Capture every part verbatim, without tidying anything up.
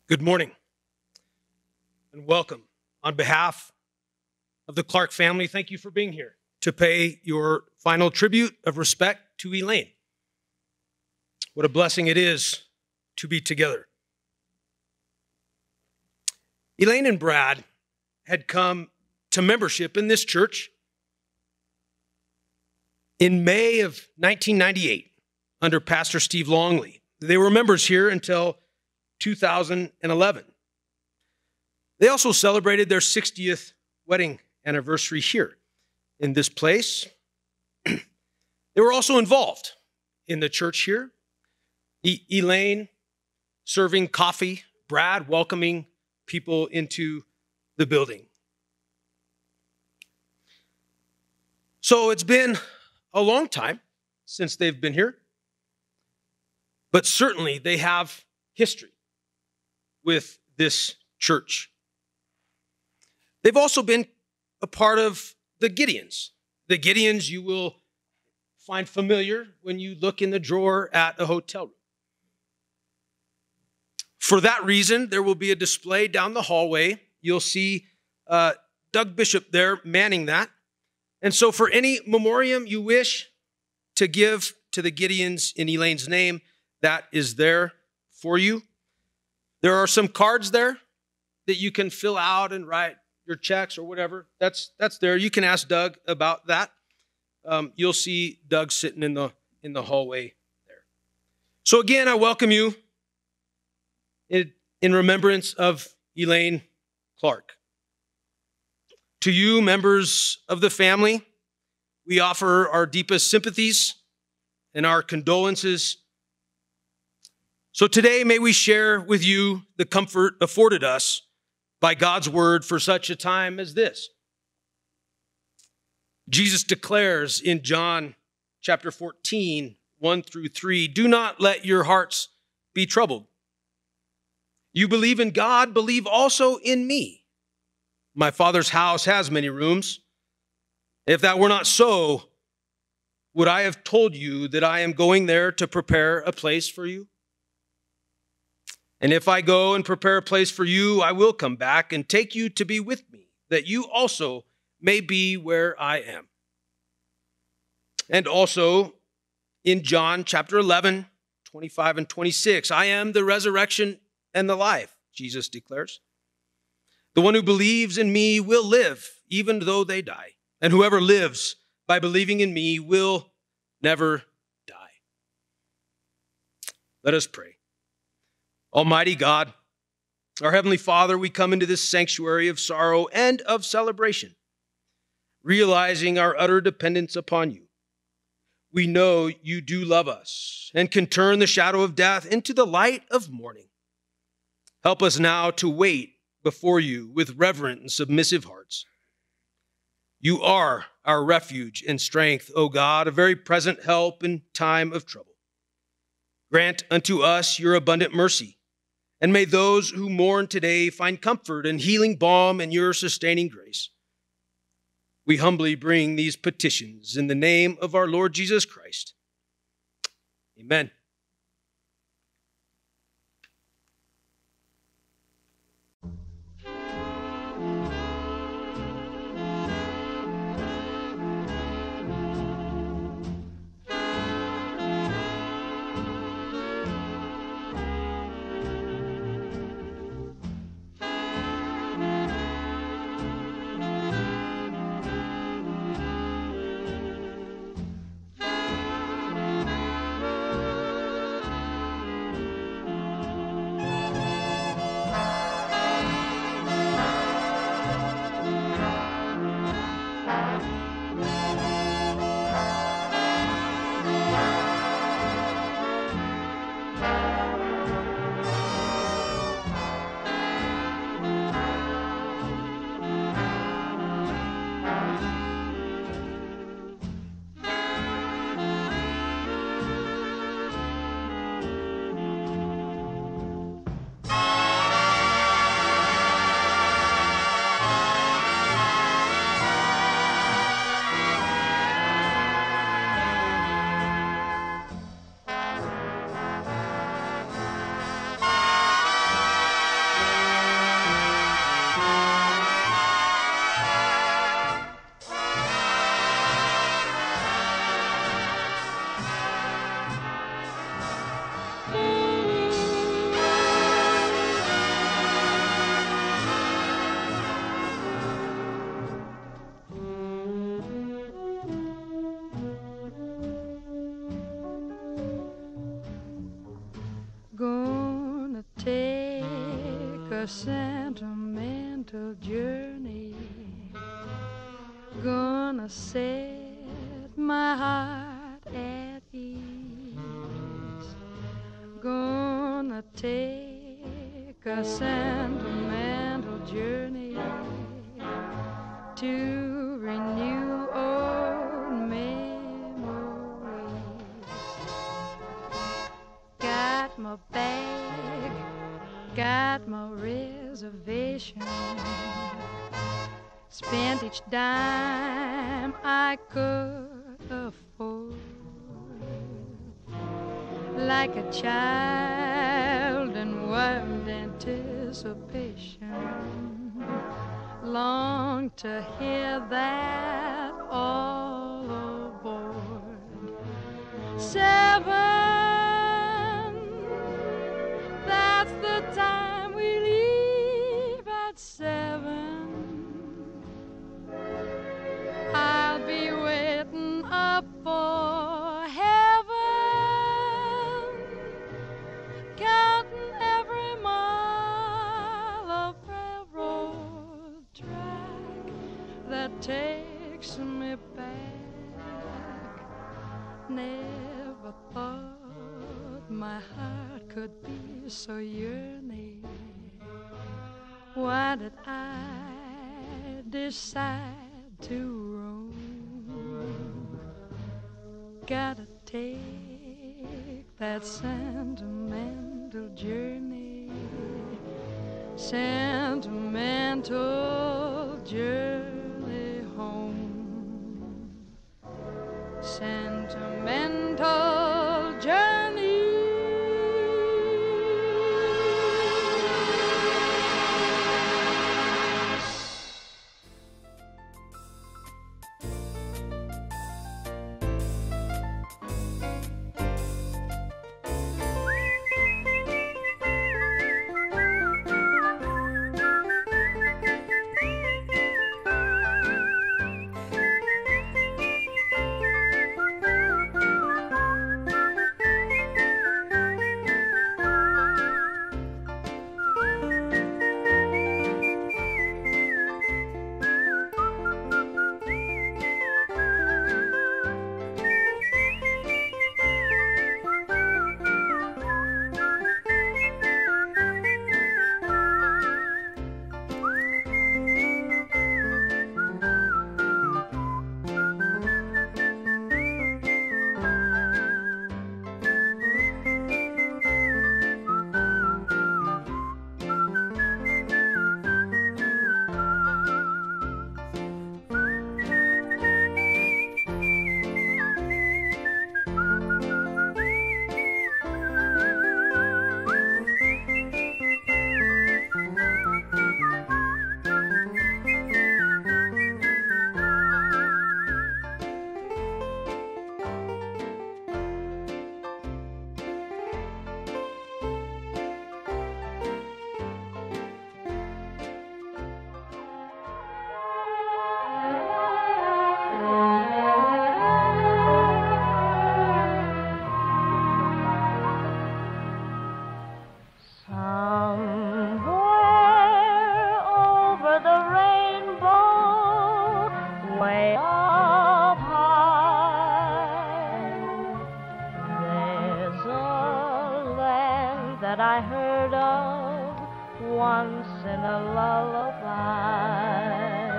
Good morning and welcome. On behalf of the Clark family, thank you for being here to pay your final tribute of respect to Elaine. What a blessing it is to be together. Elaine and Brad had come to membership in this church in May of nineteen ninety-eight under Pastor Steve Longley. They were members here until two thousand eleven. They also celebrated their sixtieth wedding anniversary here in this place. They were also involved in the church here. E- Elaine serving coffee, Brad welcoming people into the building. So it's been a long time since they've been here, but certainly they have history with this church. They've also been a part of the Gideons. The Gideons you will find familiar when you look in the drawer at a hotel room. For that reason, there will be a display down the hallway. You'll see uh, Doug Bishop there manning that. And so for any memoriam you wish to give to the Gideons in Elaine's name, that is there for you. There are some cards there that you can fill out and write your checks or whatever. That's that's there. You can ask Doug about that. Um, you'll see Doug sitting in the in the hallway there. So again, I welcome you in, in remembrance of Elaine Clark. To you, members of the family, we offer our deepest sympathies and our condolences. So today, may we share with you the comfort afforded us by God's word for such a time as this. Jesus declares in John chapter fourteen, one through three, "Do not let your hearts be troubled. You believe in God, believe also in me. My Father's house has many rooms. If that were not so, would I have told you that I am going there to prepare a place for you? And if I go and prepare a place for you, I will come back and take you to be with me, that you also may be where I am." And also in John chapter eleven, twenty-five and twenty-six, "I am the resurrection and the life," Jesus declares. "The one who believes in me will live, even though they die. And whoever lives by believing in me will never die." Let us pray. Almighty God, our Heavenly Father, we come into this sanctuary of sorrow and of celebration, realizing our utter dependence upon you. We know you do love us and can turn the shadow of death into the light of morning. Help us now to wait before you with reverent and submissive hearts. You are our refuge and strength, O God, a very present help in time of trouble. Grant unto us your abundant mercy, and may those who mourn today find comfort and healing balm in your sustaining grace. We humbly bring these petitions in the name of our Lord Jesus Christ. Amen. a sentimental journey, gonna set my heart at ease, gonna take a sentimental journey to renew old memories. Got my bag, got my reservation, spent each dime I could afford, like a child in wild anticipation, long to hear that all aboard. Seven, that's the time we leave at seven. I'll be waiting up for heaven, counting every mile of railroad track that takes me back. Never thought my heart could be so yearning. Why did I decide to roam? Gotta take that sentimental journey, sentimental journey home, sentimental journey. That I heard of once in a lullaby.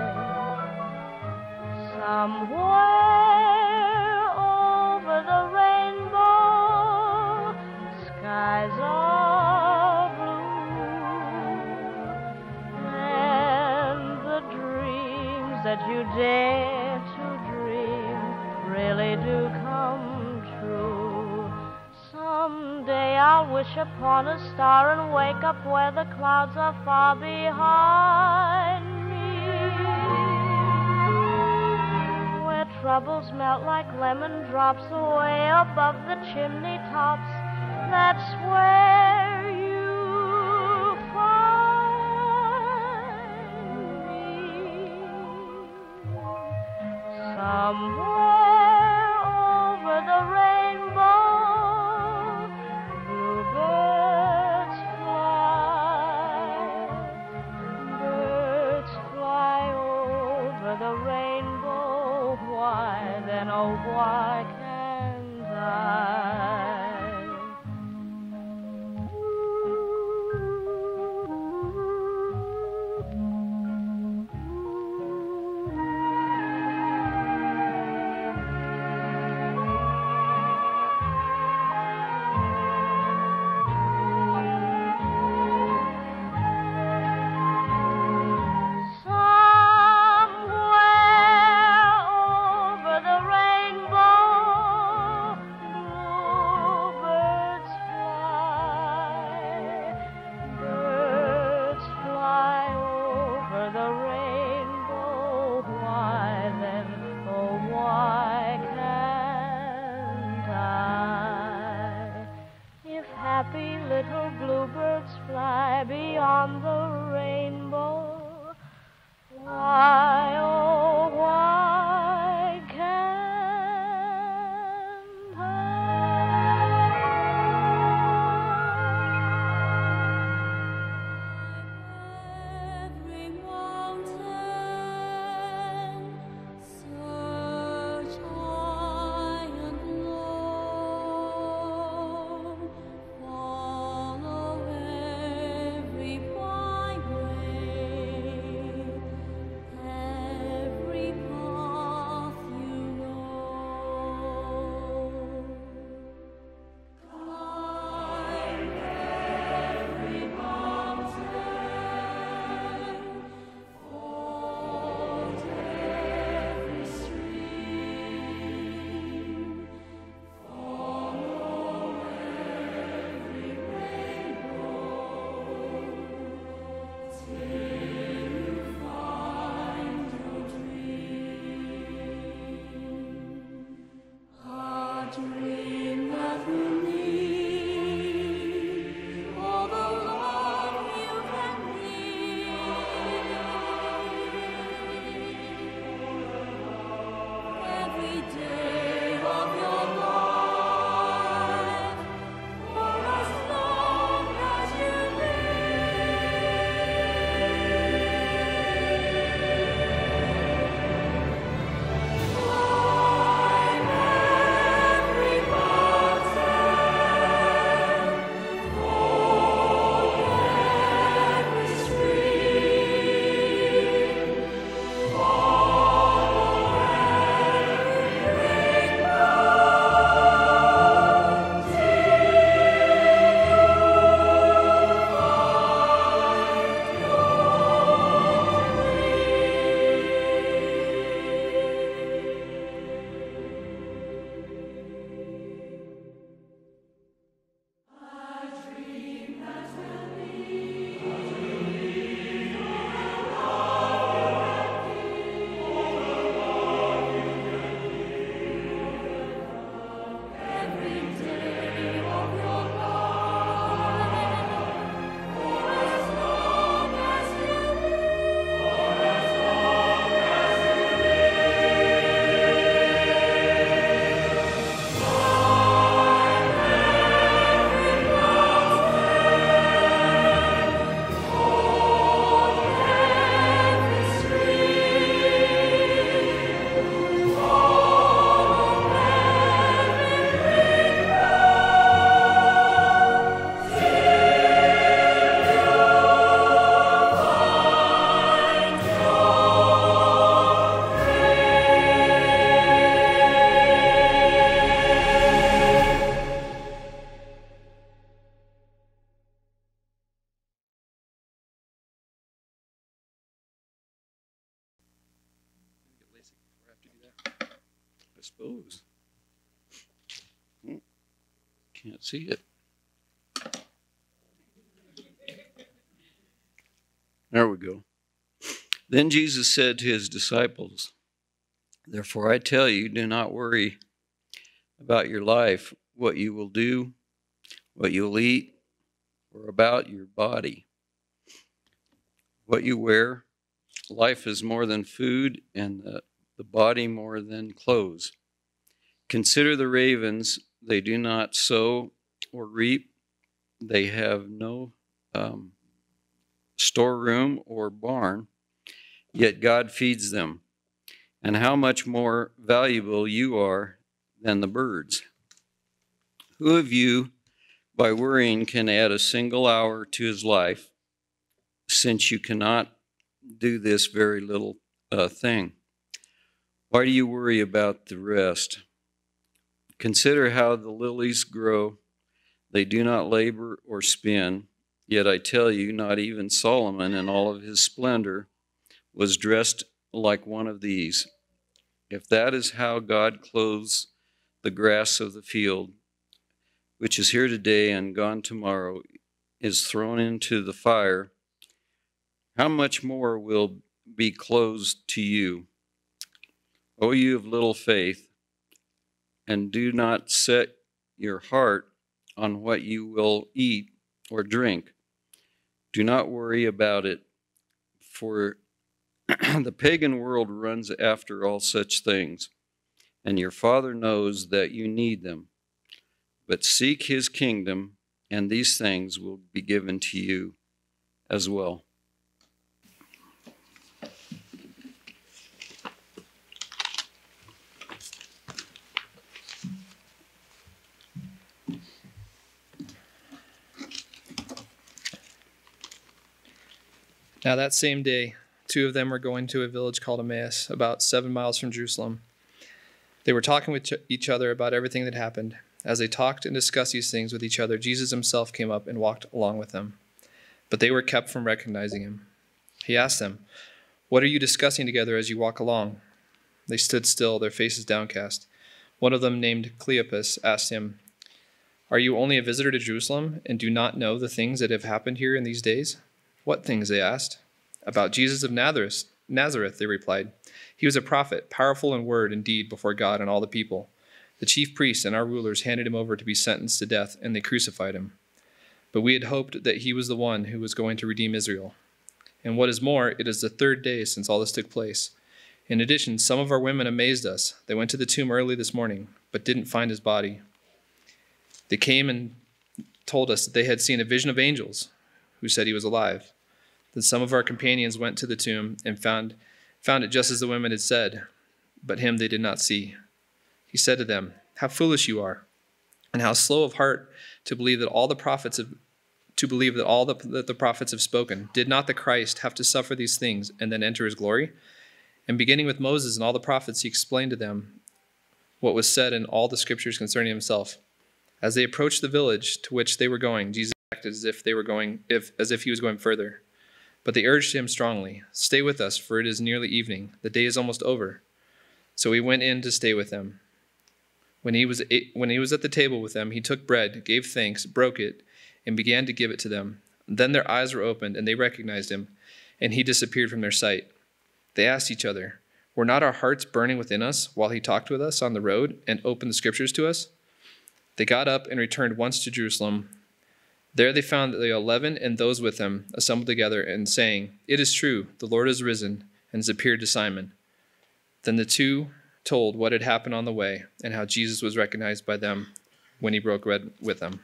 Somewhere over the rainbow, skies are blue, and the dreams that you dare to dream really do come true. Someday I'll wish upon a star and wake up where the clouds are far behind me, where troubles melt like lemon drops away above the chimney tops. That's where you find me. Somewhere over the rainbow, bluebirds fly, oh, why can't I? Happy little bluebirds fly beyond the rainbow. Why, oh, why can't I? Every mountain, search high and low. Follow every byway, every path you know. Climb every mountain, ford every stream, follow every rainbow, till you find your dream. A dream that will need all the love you can need. Every day of your life, for as long as you climb every mountain, ford every stream, follow every rainbow, till every day of your life, for as long as you I suppose. Hmm. Can't see it. There we go. Then Jesus said to his disciples, "Therefore I tell you, do not worry about your life, what you will do, what you'll eat, or about your body, what you wear. Life is more than food, and the, the body more than clothes. Consider the ravens, they do not sow or reap, they have no um, storeroom or barn, yet God feeds them. and how much more valuable you are than the birds. Who of you, by worrying, can add a single hour to his life, since you cannot do this very little uh, thing? Why do you worry about the rest? Consider how the lilies grow. They do not labor or spin. Yet I tell you, not even Solomon in all of his splendor was dressed like one of these. If that is how God clothes the grass of the field, which is here today and gone tomorrow, is thrown into the fire, how much more will be clothed to you, O you of little faith? And do not set your heart on what you will eat or drink. Do not worry about it, for the pagan world runs after all such things, and your Father knows that you need them. But seek his kingdom, and these things will be given to you as well. Now that same day, two of them were going to a village called Emmaus, about seven miles from Jerusalem. They were talking with each other about everything that happened. As they talked and discussed these things with each other, Jesus himself came up and walked along with them. But they were kept from recognizing him. He asked them, "What are you discussing together as you walk along?" They stood still, their faces downcast. One of them, named Cleopas, asked him, "Are you only a visitor to Jerusalem and do not know the things that have happened here in these days?" "What things?" they asked. "About Jesus of Nazareth, Nazareth," they replied. "He was a prophet, powerful in word and deed before God and all the people. The chief priests and our rulers handed him over to be sentenced to death, and they crucified him. But we had hoped that he was the one who was going to redeem Israel. And what is more, it is the third day since all this took place. In addition, some of our women amazed us. They went to the tomb early this morning, but didn't find his body. They came and told us that they had seen a vision of angels who said he was alive. Then some of our companions went to the tomb and found, found it just as the women had said, but him they did not see." He said to them, "How foolish you are, and how slow of heart to believe that all the prophets have, to believe that all the, that the prophets have spoken. Did not the Christ have to suffer these things and then enter his glory?" And beginning with Moses and all the prophets, he explained to them what was said in all the scriptures concerning himself. As they approached the village to which they were going, Jesus acted as if they were going, if as if he was going further. But they urged him strongly, "Stay with us, for it is nearly evening. The day is almost over." So he went in to stay with them. When he was when he was at the table with them, he took bread, gave thanks, broke it, and began to give it to them. Then their eyes were opened, and they recognized him, and he disappeared from their sight. They asked each other, "Were not our hearts burning within us while he talked with us on the road and opened the scriptures to us?" They got up and returned once to Jerusalem. There they found the eleven and those with them assembled together and saying, "It is true, the Lord is risen and has appeared to Simon." Then the two told what had happened on the way and how Jesus was recognized by them when he broke bread with them.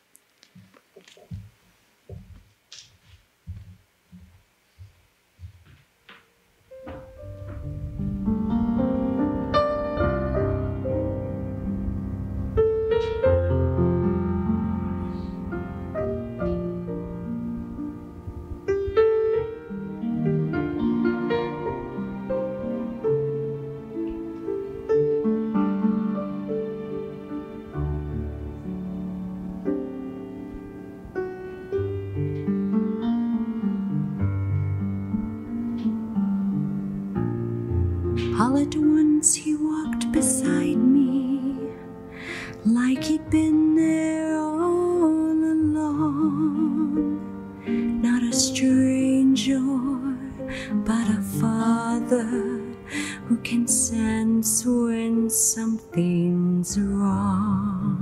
All at once he walked beside me, like he'd been there all along. Not a stranger, but a father who can sense when something's wrong.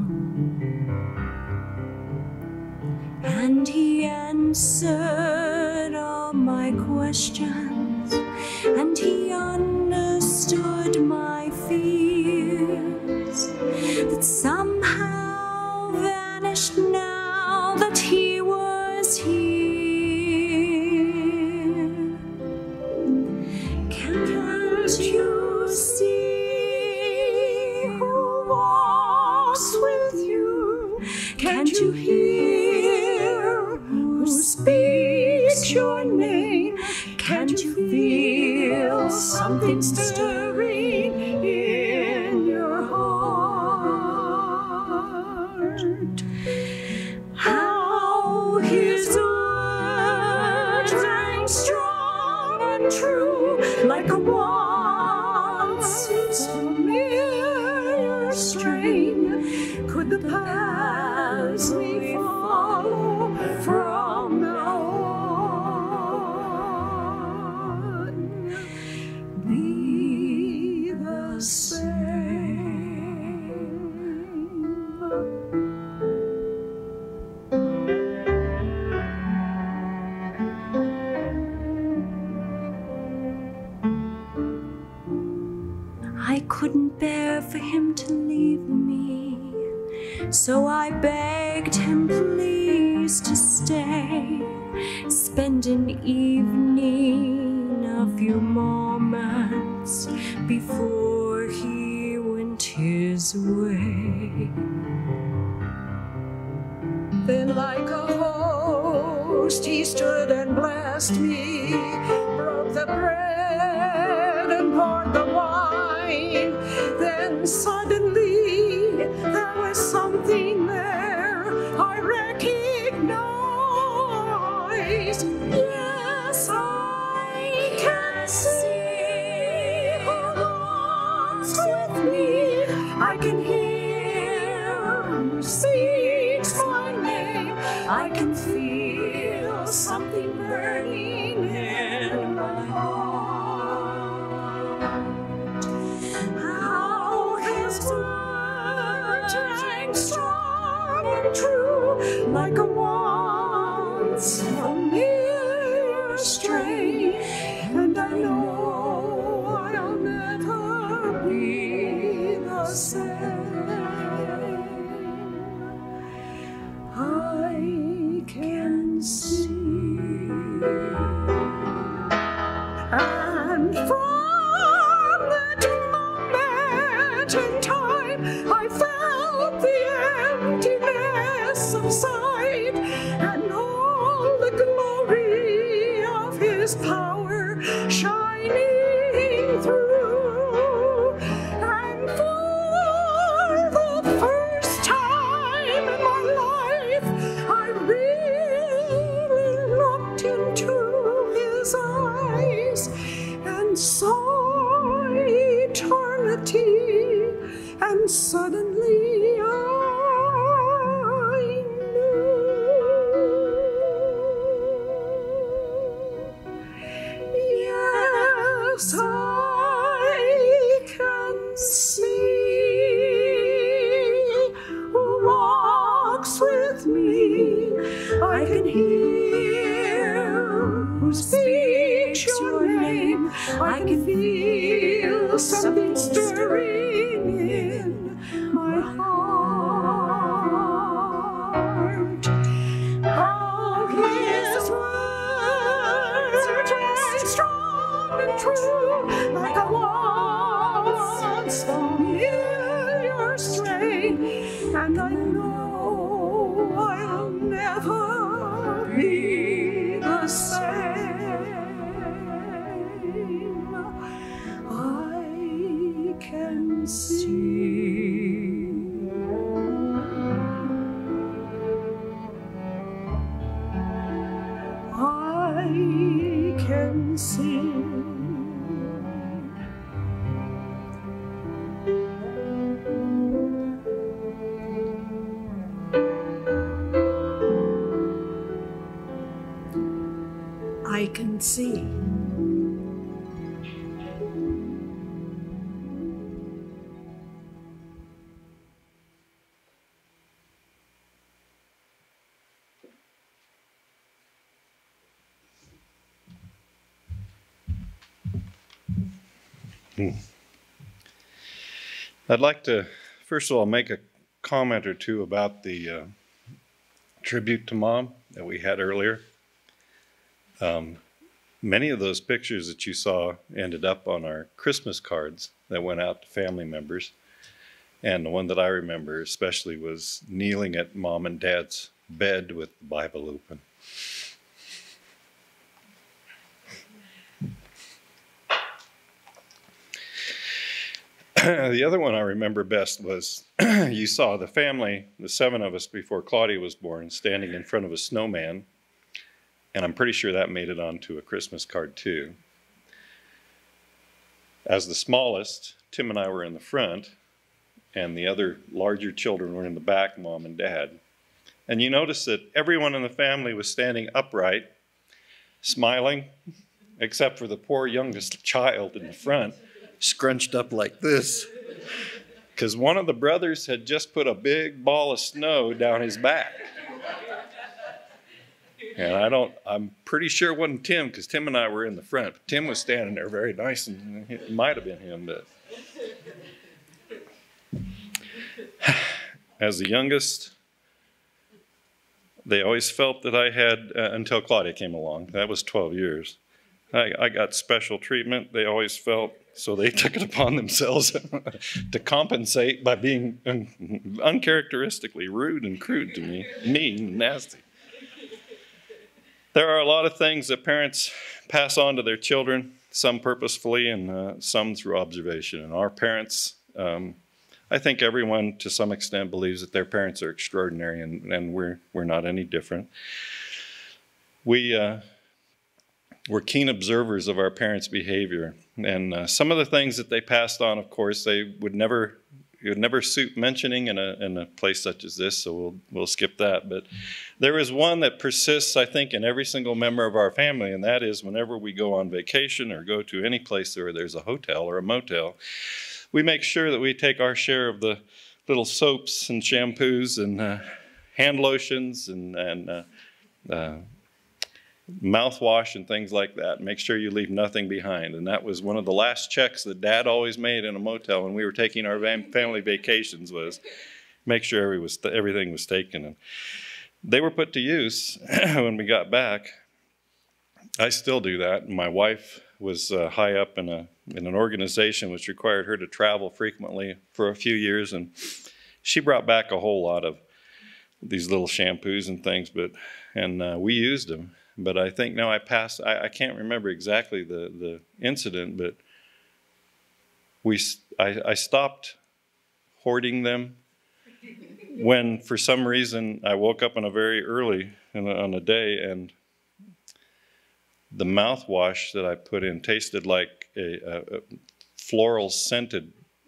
And he answered all my questions, and he understood my fears that somehow vanished now that he was here. Can't you you hear who speaks your name? Can't you feel something stirring in your heart? How his words rang strong and true, like a once familiar strain. Could the paths we follow from now on be the same? I couldn't bear for him to leave me, so I begged him please to stay, spend an evening, a few moments before he went his way. Then like a host he stood and blessed me, broke the bread and poured the wine. Then suddenly there was something there I recognized. Yes, I can see who walks with me. I can hear who speaks my name. I can feel something burning in my heart. How his words rang strong and true, like a once familiar strain. And I know I'll never be the same. I can see. And from that moment in time, I felt the emptiness subside, and all the glory of his power shining through. And for the first time in my life, I really looked into his eyes and saw eternity, and suddenly I knew. Yes, I can see who walks with me. I can hear who speaks your name. I can feel something stirring in my heart. How his words rang strong and true, like a once familiar strain. And I know I'll never be the same. I can see. I can see. I can see. Hmm. I'd like to, first of all, make a comment or two about the uh, tribute to Mom that we had earlier. Um, many of those pictures that you saw ended up on our Christmas cards that went out to family members. And the one that I remember especially was kneeling at Mom and Dad's bed with the Bible open. The other one I remember best was you saw the family, the seven of us before Claudia was born, standing in front of a snowman. And I'm pretty sure that made it onto a Christmas card too. As the smallest, Tim and I were in the front, and the other larger children were in the back, Mom and Dad. And you notice that everyone in the family was standing upright, smiling, except for the poor youngest child in the front, scrunched up like this, because one of the brothers had just put a big ball of snow down his back. And I don't, I'm pretty sure it wasn't Tim, because Tim and I were in the front. But Tim was standing there very nice, and it might have been him, but. As the youngest, they always felt that I had, uh, until Claudia came along, that was twelve years. I, I got special treatment, they always felt, so they took it upon themselves to compensate by being un uncharacteristically rude and crude to me, mean and nasty. There are a lot of things that parents pass on to their children, some purposefully and uh, some through observation. And our parents, um, I think everyone to some extent believes that their parents are extraordinary, and, and we're, we're not any different. We, uh, we're keen observers of our parents' behavior. And uh, some of the things that they passed on, of course, they would never, it would never suit mentioning in a, in a place such as this, so we'll, we'll skip that. But there is one that persists, I think, in every single member of our family, and that is whenever we go on vacation or go to any place where there's a hotel or a motel, we make sure that we take our share of the little soaps and shampoos and uh, hand lotions and, and uh, uh, mouthwash and things like that. Make sure you leave nothing behind. And that was one of the last checks that Dad always made in a motel when we were taking our family vacations, was make sure everything was taken. And they were put to use when we got back. I still do that. My wife was uh, high up in a in an organization which required her to travel frequently for a few years, and she brought back a whole lot of these little shampoos and things, but and uh, we used them. But I think now I passed, I, I can't remember exactly the, the incident, but we I, I stopped hoarding them when for some reason I woke up on a very early in a, on a day, and the mouthwash that I put in tasted like a, a, a floral scented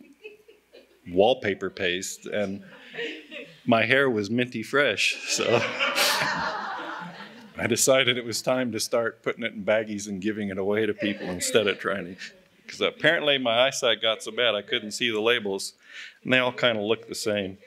wallpaper paste, and my hair was minty fresh. So I decided it was time to start putting it in baggies and giving it away to people instead of trying to, because apparently my eyesight got so bad I couldn't see the labels, and they all kind of looked the same.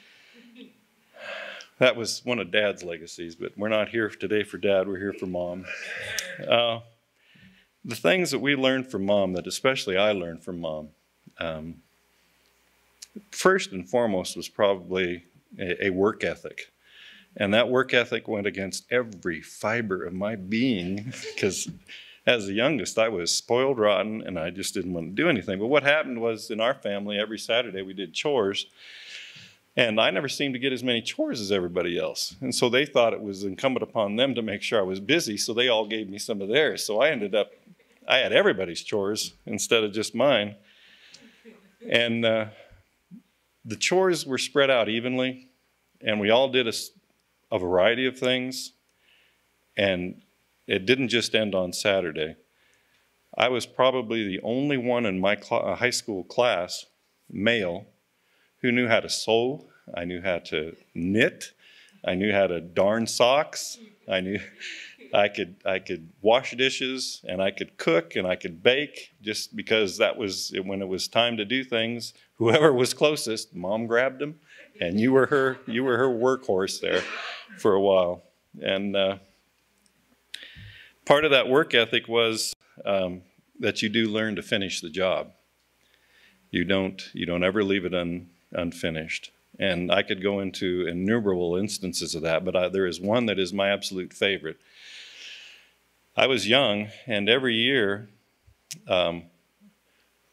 That was one of Dad's legacies, but we're not here today for Dad, we're here for Mom. Uh, the things that we learned from Mom, that especially I learned from Mom, um, first and foremost was probably a, a work ethic. And that work ethic went against every fiber of my being, because as the youngest, I was spoiled rotten and I just didn't want to do anything. But what happened was, in our family, every Saturday we did chores. And I never seemed to get as many chores as everybody else. And so they thought it was incumbent upon them to make sure I was busy, so they all gave me some of theirs. So I ended up, I had everybody's chores instead of just mine. And uh, the chores were spread out evenly, and we all did a, a variety of things. And it didn't just end on Saturday. I was probably the only one in my high school class, male, who knew how to sew. I knew how to knit. I knew how to darn socks. I knew I could I could wash dishes, and I could cook, and I could bake, just because that was when it was time to do things. Whoever was closest, Mom grabbed them, and you were her you were her workhorse there for a while. And uh, part of that work ethic was um, that you do learn to finish the job. You don't you don't ever leave it un. unfinished. And I could go into innumerable instances of that, but I, there is one that is my absolute favorite. I was young, and every year um,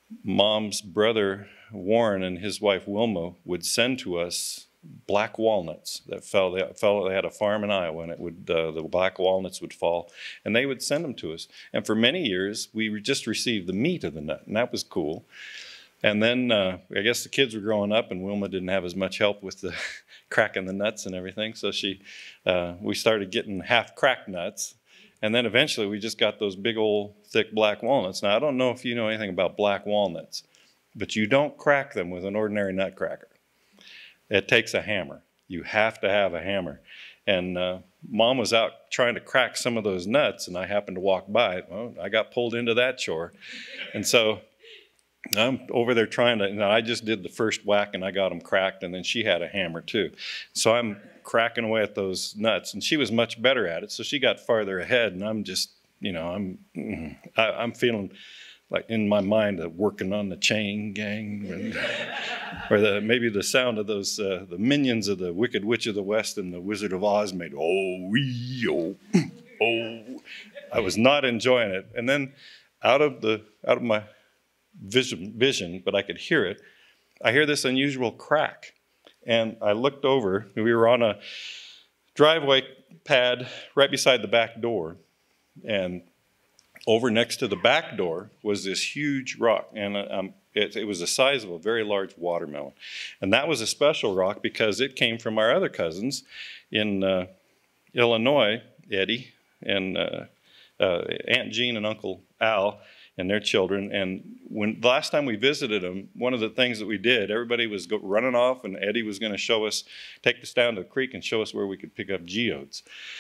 Mom's brother Warren and his wife Wilma would send to us black walnuts that fell. They, fell, they had a farm in Iowa, and it would uh, the black walnuts would fall, and they would send them to us. And for many years, we just received the meat of the nut, and that was cool. And then uh, I guess the kids were growing up, and Wilma didn't have as much help with the cracking the nuts and everything, so she uh, we started getting half-cracked nuts. And then eventually we just got those big old thick black walnuts. Now, I don't know if you know anything about black walnuts, but you don't crack them with an ordinary nutcracker. It takes a hammer. You have to have a hammer. And uh, Mom was out trying to crack some of those nuts, and I happened to walk by. Well, I got pulled into that chore. And so I'm over there trying to, and I just did the first whack, and I got them cracked, and then she had a hammer too. So I'm cracking away at those nuts, and she was much better at it, so she got farther ahead, and I'm just, you know, I'm I, I'm feeling like in my mind uh, working on the chain gang, and, or the maybe the sound of those uh, the minions of the Wicked Witch of the West and the Wizard of Oz made oh wee oh oh. I was not enjoying it, and then out of the out of my vision vision, but I could hear it. I hear this unusual crack. And I looked over, we were on a driveway pad right beside the back door. And over next to the back door was this huge rock. And um, it, it was the size of a very large watermelon. And that was a special rock because it came from our other cousins in uh, Illinois, Eddie, and uh, uh, Aunt Jean and Uncle Al, and their children. And when the last time we visited them, one of the things that we did, everybody was go, running off, and Eddie was going to show us, take us down to the creek and show us where we could pick up geodes.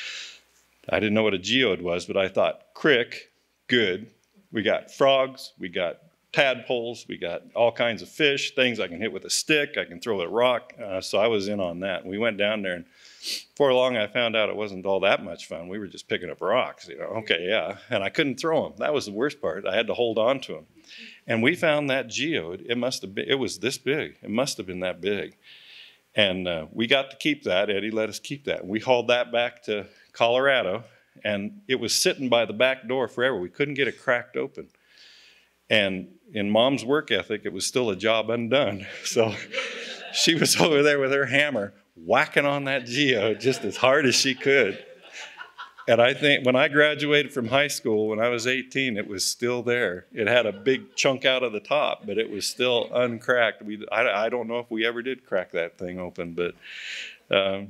I didn't know what a geode was, but I thought, crick, good. We got frogs, we got tadpoles, we got all kinds of fish, things I can hit with a stick, I can throw a rock. Uh, so I was in on that. We went down there, and before long I found out it wasn't all that much fun. We were just picking up rocks, you know. Okay, yeah. And I couldn't throw them. That was the worst part. I had to hold on to them. And we found that geode. It must have been, it was this big. It must have been that big. And uh, we got to keep that. Eddie let us keep that. We hauled that back to Colorado, and it was sitting by the back door forever. We couldn't get it cracked open. And in Mom's work ethic, it was still a job undone. So she was over there with her hammer, whacking on that geode just as hard as she could. And I think when I graduated from high school, when I was eighteen, it was still there. It had a big chunk out of the top, but it was still uncracked. We, I, I don't know if we ever did crack that thing open, but um,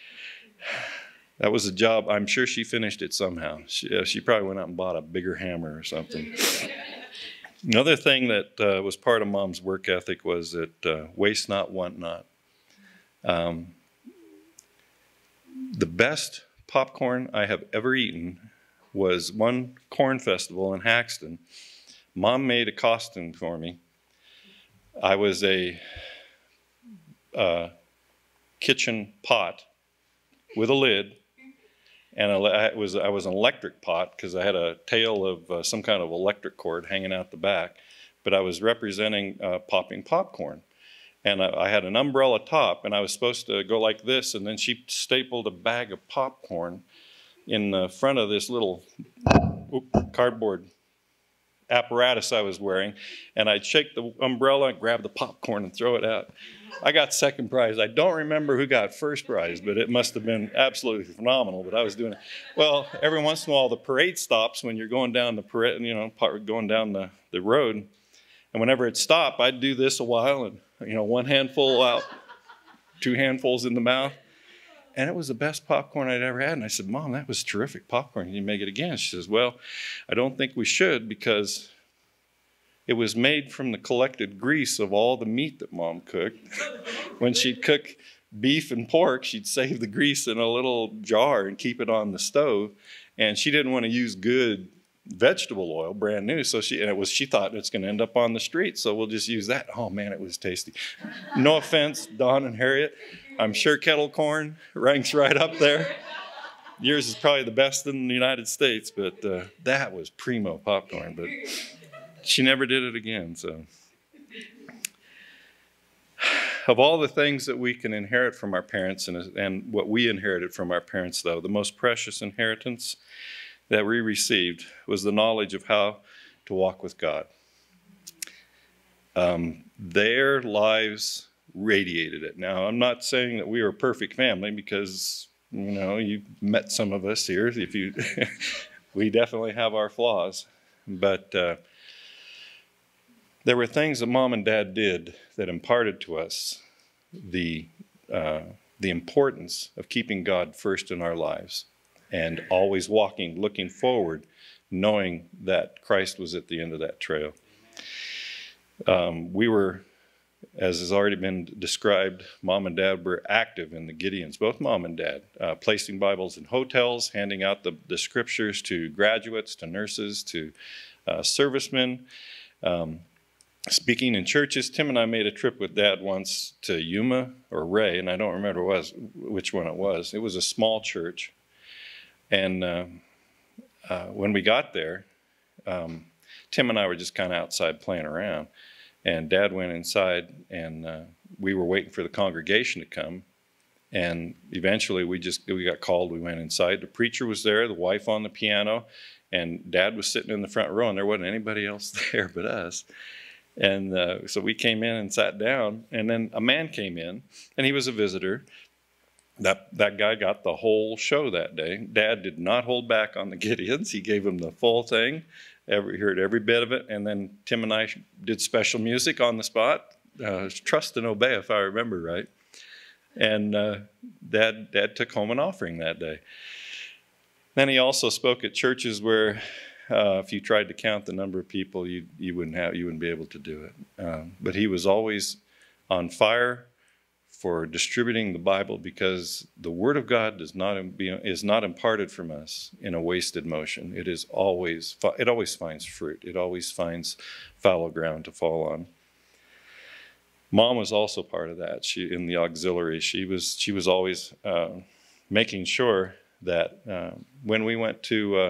that was a job. I'm sure she finished it somehow. She, uh, she probably went out and bought a bigger hammer or something. Another thing that uh, was part of Mom's work ethic was that uh, waste not, want not. Um, the best popcorn I have ever eaten was one corn festival in Haxton. Mom made a costume for me. I was a uh, kitchen pot with a lid, and I was, I was an electric pot because I had a tail of uh, some kind of electric cord hanging out the back, but I was representing uh, popping popcorn. And I, I had an umbrella top, and I was supposed to go like this, and then she stapled a bag of popcorn in the front of this little whoop, cardboard apparatus I was wearing, and I'd shake the umbrella and grab the popcorn and throw it out. I got second prize. I don't remember who got first prize, but it must have been absolutely phenomenal, but I was doing it. Well, every once in a while, the parade stops when you're going down the parade, you know, going down the, the road, and whenever it stopped, I'd do this a while, and you know, one handful out, two handfuls in the mouth. And it was the best popcorn I'd ever had. And I said, Mom, that was terrific popcorn. Can you make it again? She says, well, I don't think we should because it was made from the collected grease of all the meat that Mom cooked. When she'd cook beef and pork, she'd save the grease in a little jar and keep it on the stove. And she didn't want to use good vegetable oil, brand new, so she and it was she thought it's going to end up on the street, so we'll just use that. Oh man, it was tasty. No offense, Don and Harriet, I'm sure kettle corn ranks right up there. Yours is probably the best in the United States, but uh, that was primo popcorn. But she never did it again. So of all the things that we can inherit from our parents, and and what we inherited from our parents, though, the most precious inheritance that we received was the knowledge of how to walk with God. Um, their lives radiated it. Now, I'm not saying that we are a perfect family because, you know, you met some of us here. If you, we definitely have our flaws, but uh, there were things that Mom and Dad did that imparted to us the uh, the importance of keeping God first in our lives and always walking, looking forward, knowing that Christ was at the end of that trail. Um, we were, as has already been described, Mom and Dad were active in the Gideons, both Mom and Dad, uh, placing Bibles in hotels, handing out the, the scriptures to graduates, to nurses, to uh, servicemen, um, speaking in churches. Tim and I made a trip with Dad once to Yuma or Ray, and I don't remember was, which one it was. It was a small church. And uh, uh, when we got there, um, Tim and I were just kind of outside playing around. And Dad went inside, and uh, we were waiting for the congregation to come. And eventually we just we got called. We went inside. The preacher was there, the wife on the piano, and Dad was sitting in the front row, and there wasn't anybody else there but us. And uh, so we came in and sat down, and then a man came in, and he was a visitor. That that guy got the whole show that day. Dad did not hold back on the Gideons. He gave him the full thing. Every, heard every bit of it. And then Tim and I did special music on the spot. Uh, Trust and Obey, if I remember right. And uh, Dad, Dad took home an offering that day. Then he also spoke at churches where uh, if you tried to count the number of people, you, you, wouldn't have, you wouldn't be able to do it. Um, but he was always on fire for distributing the Bible, because the Word of God does not be, is not imparted from us in a wasted motion. It is always, it always finds fruit. It always finds fallow ground to fall on. Mom was also part of that. She, in the auxiliary, she was she was always uh, making sure that uh, when we went to uh,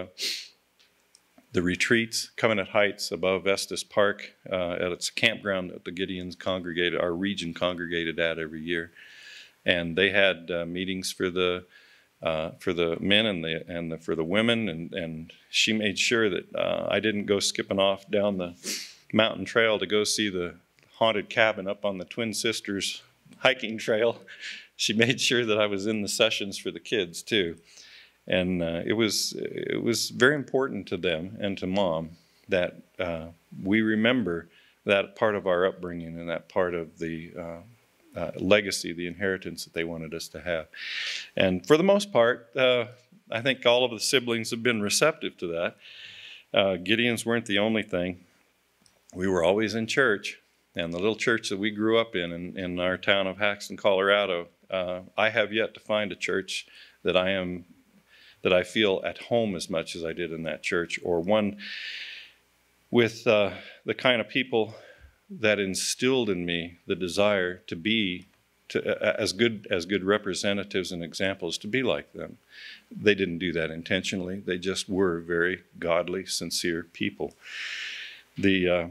the retreats, Covenant Heights above Estes Park, uh, at its campground that the Gideons congregated, our region congregated at every year, and they had uh, meetings for the uh, for the men and the and the, for the women, and and she made sure that uh, I didn't go skipping off down the mountain trail to go see the haunted cabin up on the Twin Sisters hiking trail. She made sure that I was in the sessions for the kids too. And uh, it was it was very important to them and to Mom that uh, we remember that part of our upbringing and that part of the uh, uh, legacy, the inheritance that they wanted us to have. And for the most part, uh, I think all of the siblings have been receptive to that. Uh, Gideons weren't the only thing. We were always in church, and the little church that we grew up in, in, in our town of Haxton, Colorado, uh, I have yet to find a church that I am that I feel at home as much as I did in that church, or one with uh, the kind of people that instilled in me the desire to be to, uh, as good as good representatives and examples, to be like them. They didn't do that intentionally. They just were very godly, sincere people. The uh,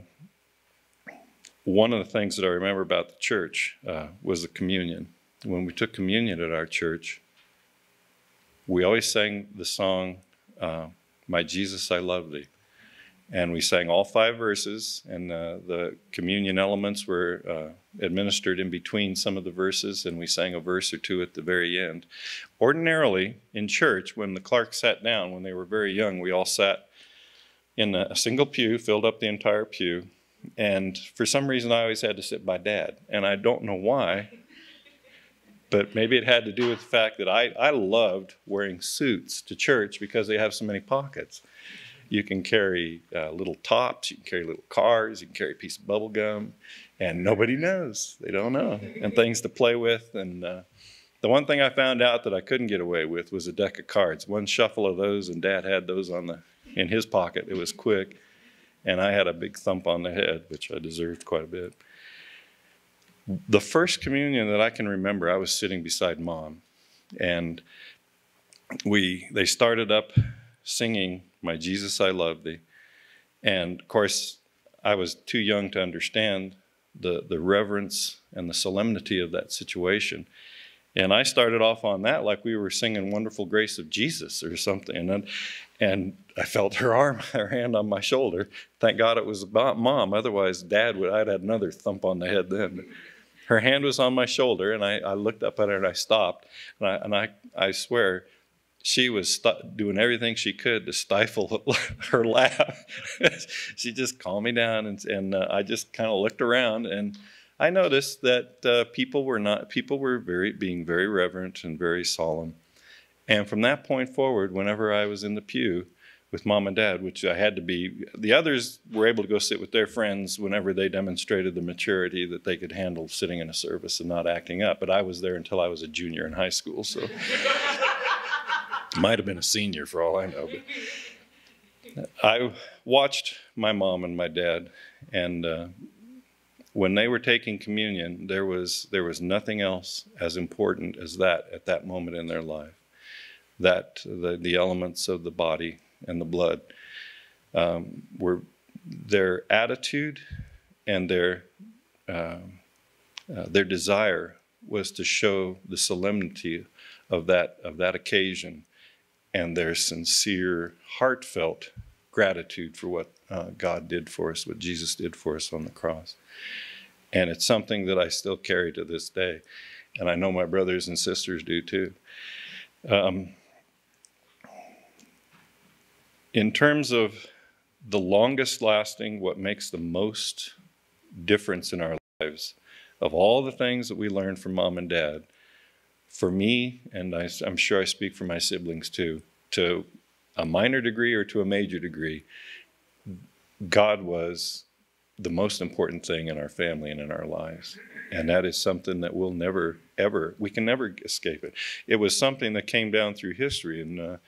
one of the things that I remember about the church uh, was the communion. When we took communion at our church, we always sang the song, uh, My Jesus, I Love Thee. And we sang all five verses, and uh, the communion elements were uh, administered in between some of the verses, and we sang a verse or two at the very end. Ordinarily, in church, when the Clarks sat down, when they were very young, we all sat in a single pew, filled up the entire pew, and for some reason I always had to sit by Dad, and I don't know why. But maybe it had to do with the fact that I, I loved wearing suits to church because they have so many pockets. You can carry uh, little tops, you can carry little cars, you can carry a piece of bubble gum, and nobody knows. They don't know. And things to play with. And uh, the one thing I found out that I couldn't get away with was a deck of cards. One shuffle of those, and Dad had those on the in his pocket. It was quick. And I had a big thump on the head, which I deserved quite a bit. The first communion that I can remember, I was sitting beside Mom, and we they started up singing My Jesus, I Love Thee. And of course, I was too young to understand the, the reverence and the solemnity of that situation. And I started off on that like we were singing Wonderful Grace of Jesus or something. And, and I felt her arm, her hand on my shoulder. Thank God it was about Mom. Otherwise, Dad would, I'd had another thump on the head then. Her hand was on my shoulder, and I, I looked up at her and I stopped. And I, and I, I swear, she was st- doing everything she could to stifle her laugh. She just calmed me down, and, and uh, I just kind of looked around, and I noticed that uh, people were not people were very being very reverent and very solemn. And from that point forward, whenever I was in the pew with Mom and Dad, which I had to be, the others were able to go sit with their friends whenever they demonstrated the maturity that they could handle sitting in a service and not acting up. But I was there until I was a junior in high school, so might have been a senior for all I know. But I watched my mom and my dad, and uh, when they were taking communion, there was there was nothing else as important as that at that moment in their life. That the, the elements of the body and the blood um, were their attitude and their uh, uh, their desire was to show the solemnity of that of that occasion and their sincere, heartfelt gratitude for what uh, God did for us, what Jesus did for us on the cross. And it's something that I still carry to this day. And I know my brothers and sisters do too. Um, in terms of the longest lasting, what makes the most difference in our lives, of all the things that we learned from Mom and Dad, for me, and I, I'm sure I speak for my siblings too, to a minor degree or to a major degree, God was the most important thing in our family and in our lives. And that is something that we'll never, ever, we can never escape it. It was something that came down through history. And uh,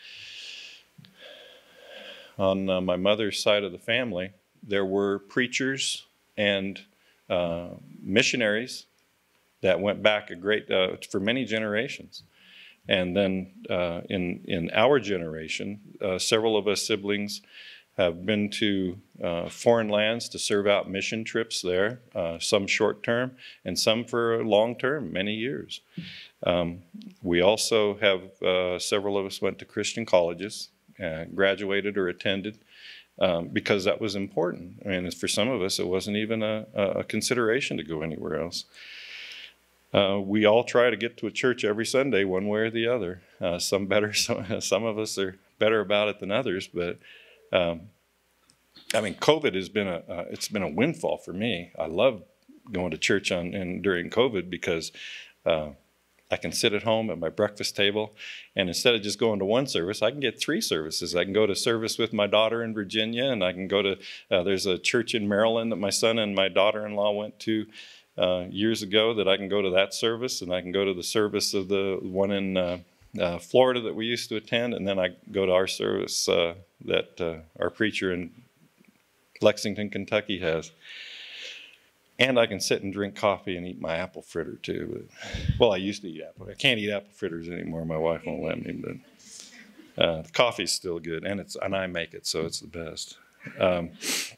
on uh, my mother's side of the family, there were preachers and uh, missionaries that went back a great, uh, for many generations. And then uh, in, in our generation, uh, several of us siblings have been to uh, foreign lands to serve out mission trips there, uh, some short term and some for long term, many years. Um, we also have, uh, several of us went to Christian colleges, uh, graduated or attended, um, because that was important. I mean, for some of us, it wasn't even a, a consideration to go anywhere else. Uh, we all try to get to a church every Sunday, one way or the other. Uh, some better, some, some of us are better about it than others, but Um, I mean, COVID has been a uh, it's been a windfall for me. I love going to church on and during COVID because uh, I can sit at home at my breakfast table, and instead of just going to one service, I can get three services. I can go to service with my daughter in Virginia, and I can go to uh, there's a church in Maryland that my son and my daughter-in-law went to uh, years ago. That I can go to that service, and I can go to the service of the one in Uh, Uh, Florida that we used to attend, and then I go to our service uh, that uh, our preacher in Lexington, Kentucky has. And I can sit and drink coffee and eat my apple fritter too. But, well, I used to eat apple. I can't eat apple fritters anymore. My wife won't let me. But uh, the coffee's still good, and it's and I make it, so it's the best. Um,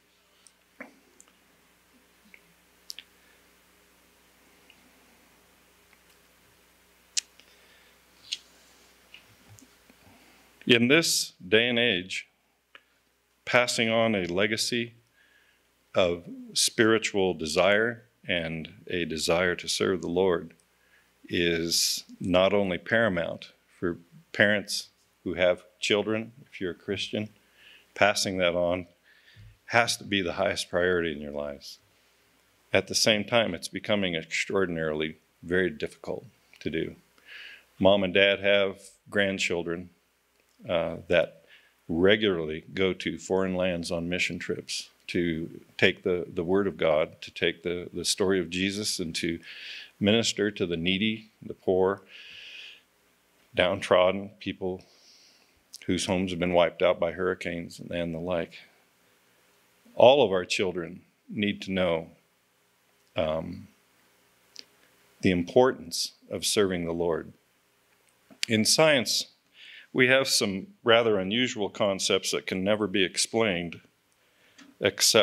In this day and age, passing on a legacy of spiritual desire and a desire to serve the Lord is not only paramount for parents who have children, if you're a Christian, passing that on has to be the highest priority in your lives. At the same time, it's becoming extraordinarily very difficult to do. Mom and Dad have grandchildren Uh, that regularly go to foreign lands on mission trips to take the, the word of God, to take the, the story of Jesus and to minister to the needy, the poor, downtrodden, people whose homes have been wiped out by hurricanes and, and the like. All of our children need to know um, the importance of serving the Lord. In science, we have some rather unusual concepts that can never be explained except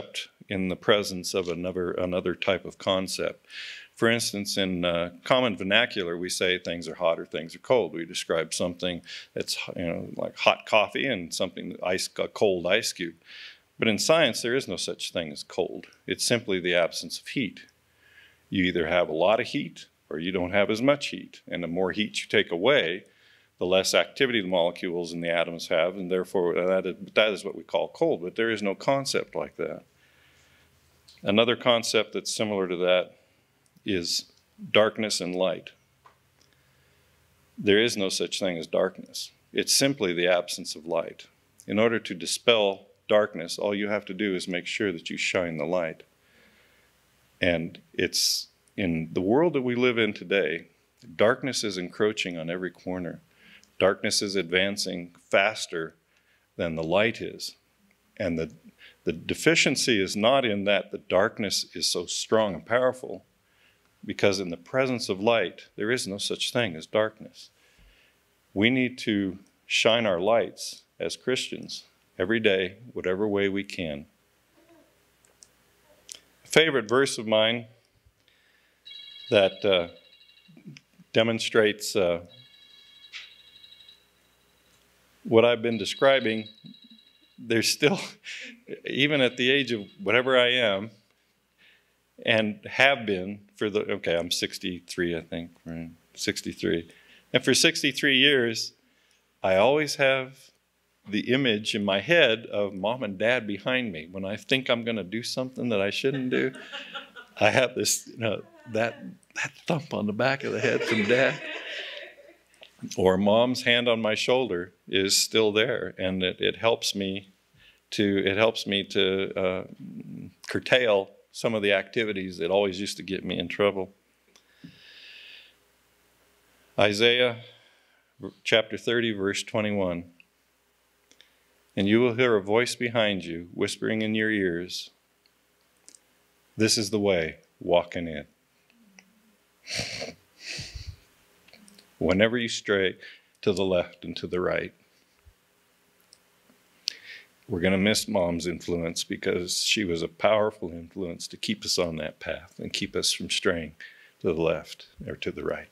in the presence of another another type of concept. For instance, in uh, common vernacular, we say things are hot or things are cold. We describe something that's, you know, like hot coffee and something ice, a cold ice cube. But in science, there is no such thing as cold. It's simply the absence of heat. You either have a lot of heat or you don't have as much heat. And the more heat you take away, the less activity the molecules in the atoms have, and therefore that is, that is what we call cold. But there is no concept like that. Another concept that's similar to that is darkness and light. There is no such thing as darkness. It's simply the absence of light. In order to dispel darkness, all you have to do is make sure that you shine the light. And it's in the world that we live in today, darkness is encroaching on every corner. Darkness is advancing faster than the light is. And the, the deficiency is not in that the darkness is so strong and powerful, because in the presence of light, there is no such thing as darkness. We need to shine our lights as Christians every day, whatever way we can. A favorite verse of mine that uh, demonstrates uh, what I've been describing, there's still, even at the age of whatever I am, and have been for the, okay, I'm sixty-three, I think, right? sixty-three. And for sixty-three years, I always have the image in my head of mom and dad behind me. When I think I'm going to do something that I shouldn't do, I have this, you know, that, that thump on the back of the head from dad. Or mom's hand on my shoulder is still there, and it, it helps me to, it helps me to uh, curtail some of the activities that always used to get me in trouble. Isaiah chapter thirty, verse twenty-one. And you will hear a voice behind you, whispering in your ears, this is the way, walk in it. Whenever you stray to the left and to the right. We're going to miss mom's influence because she was a powerful influence to keep us on that path and keep us from straying to the left or to the right.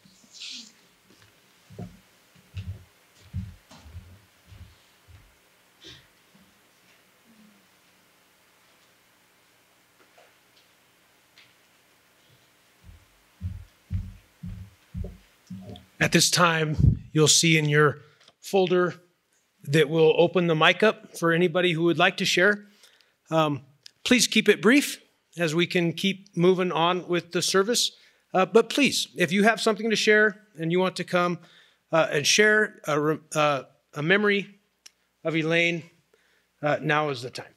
At this time, you'll see in your folder that we'll open the mic up for anybody who would like to share. Um, please keep it brief as we can keep moving on with the service. Uh, but please, if you have something to share and you want to come uh, and share a, uh, a memory of Elaine, uh, now is the time.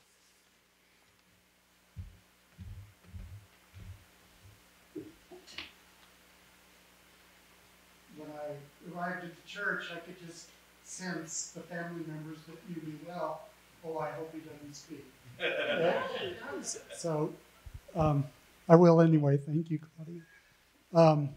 When I arrived at the church, I could just sense the family members that knew me well. Oh, I hope he doesn't speak. So um, I will anyway. Thank you, Claudia. Um,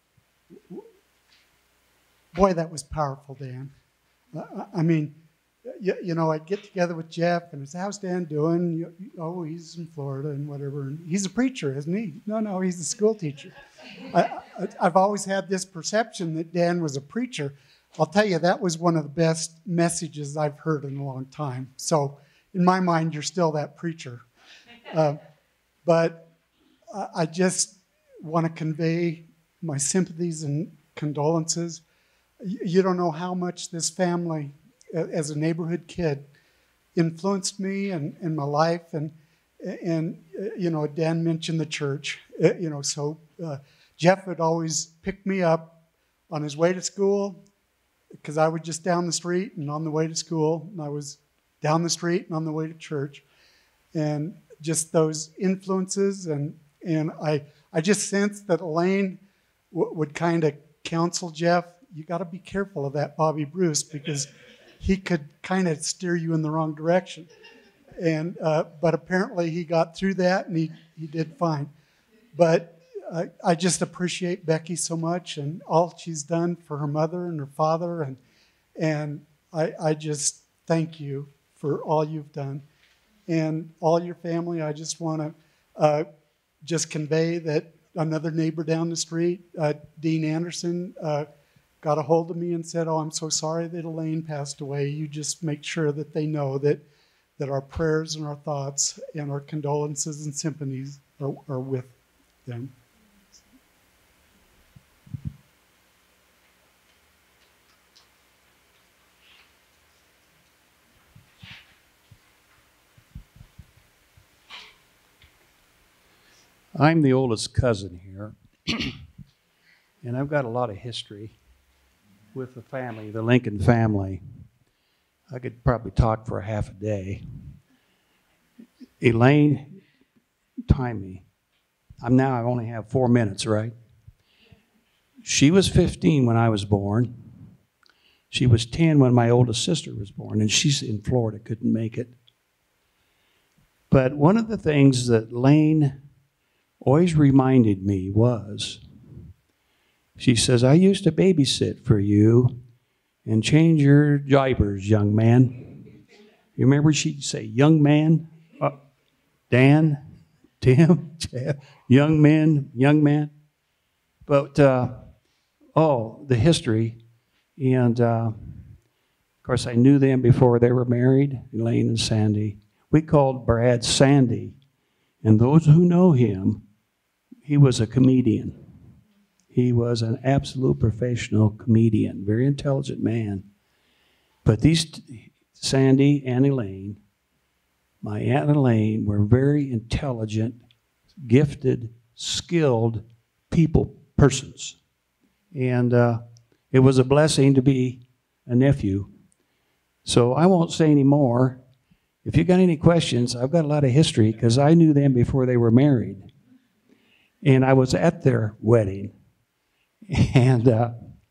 boy, that was powerful, Dan. Uh, I mean, you, you know, I'd get together with Jeff and I'd say, how's Dan doing? You, you, oh, he's in Florida and whatever. And he's a preacher, isn't he? No, no, he's a school teacher. I, I, I've always had this perception that Dan was a preacher. I'll tell you, that was one of the best messages I've heard in a long time. So in my mind, you're still that preacher. Uh, but I just want to convey my sympathies and condolences. You don't know how much this family, as a neighborhood kid, influenced me and, and my life. And, and, you know, Dan mentioned the church, you know, so uh, Jeff would always pick me up on his way to school, because I was just down the street and on the way to school, and I was down the street and on the way to church. And just those influences, and and I I just sensed that Elaine w would kind of counsel Jeff, you got to be careful of that Bobby Bruce, because he could kind of steer you in the wrong direction. And uh, but apparently he got through that, and he, he did fine. But I, I just appreciate Becky so much and all she's done for her mother and her father, and and I, I just thank you for all you've done. and all your family. I just want to uh, just convey that another neighbor down the street, uh, Dean Anderson, uh, got a hold of me and said, oh, I'm so sorry that Elaine passed away. You just make sure that they know that, that our prayers and our thoughts and our condolences and sympathies are, are with them. I'm the oldest cousin here, and I've got a lot of history with the family, the Lincoln family. I could probably talk for a half a day. Elaine, time me. I'm now, I only have four minutes, right? She was fifteen when I was born. She was ten when my oldest sister was born, and she's in Florida, couldn't make it. But one of the things that Lane always reminded me was, she says, I used to babysit for you and change your diapers, young man. You remember she'd say, young man, uh, Dan, Tim, Jeff, young man, young man. But, uh, oh, the history. And, uh, of course, I knew them before they were married, Elaine and Sandy. We called Brad Sandy. And those who know him, he was a comedian. He was an absolute professional comedian, very intelligent man. But these, Sandy and Elaine, my aunt Elaine, were very intelligent, gifted, skilled people, persons. And uh, it was a blessing to be a nephew. So I won't say any more. If you got any questions, I've got a lot of history because I knew them before they were married. And I was at their wedding. And uh,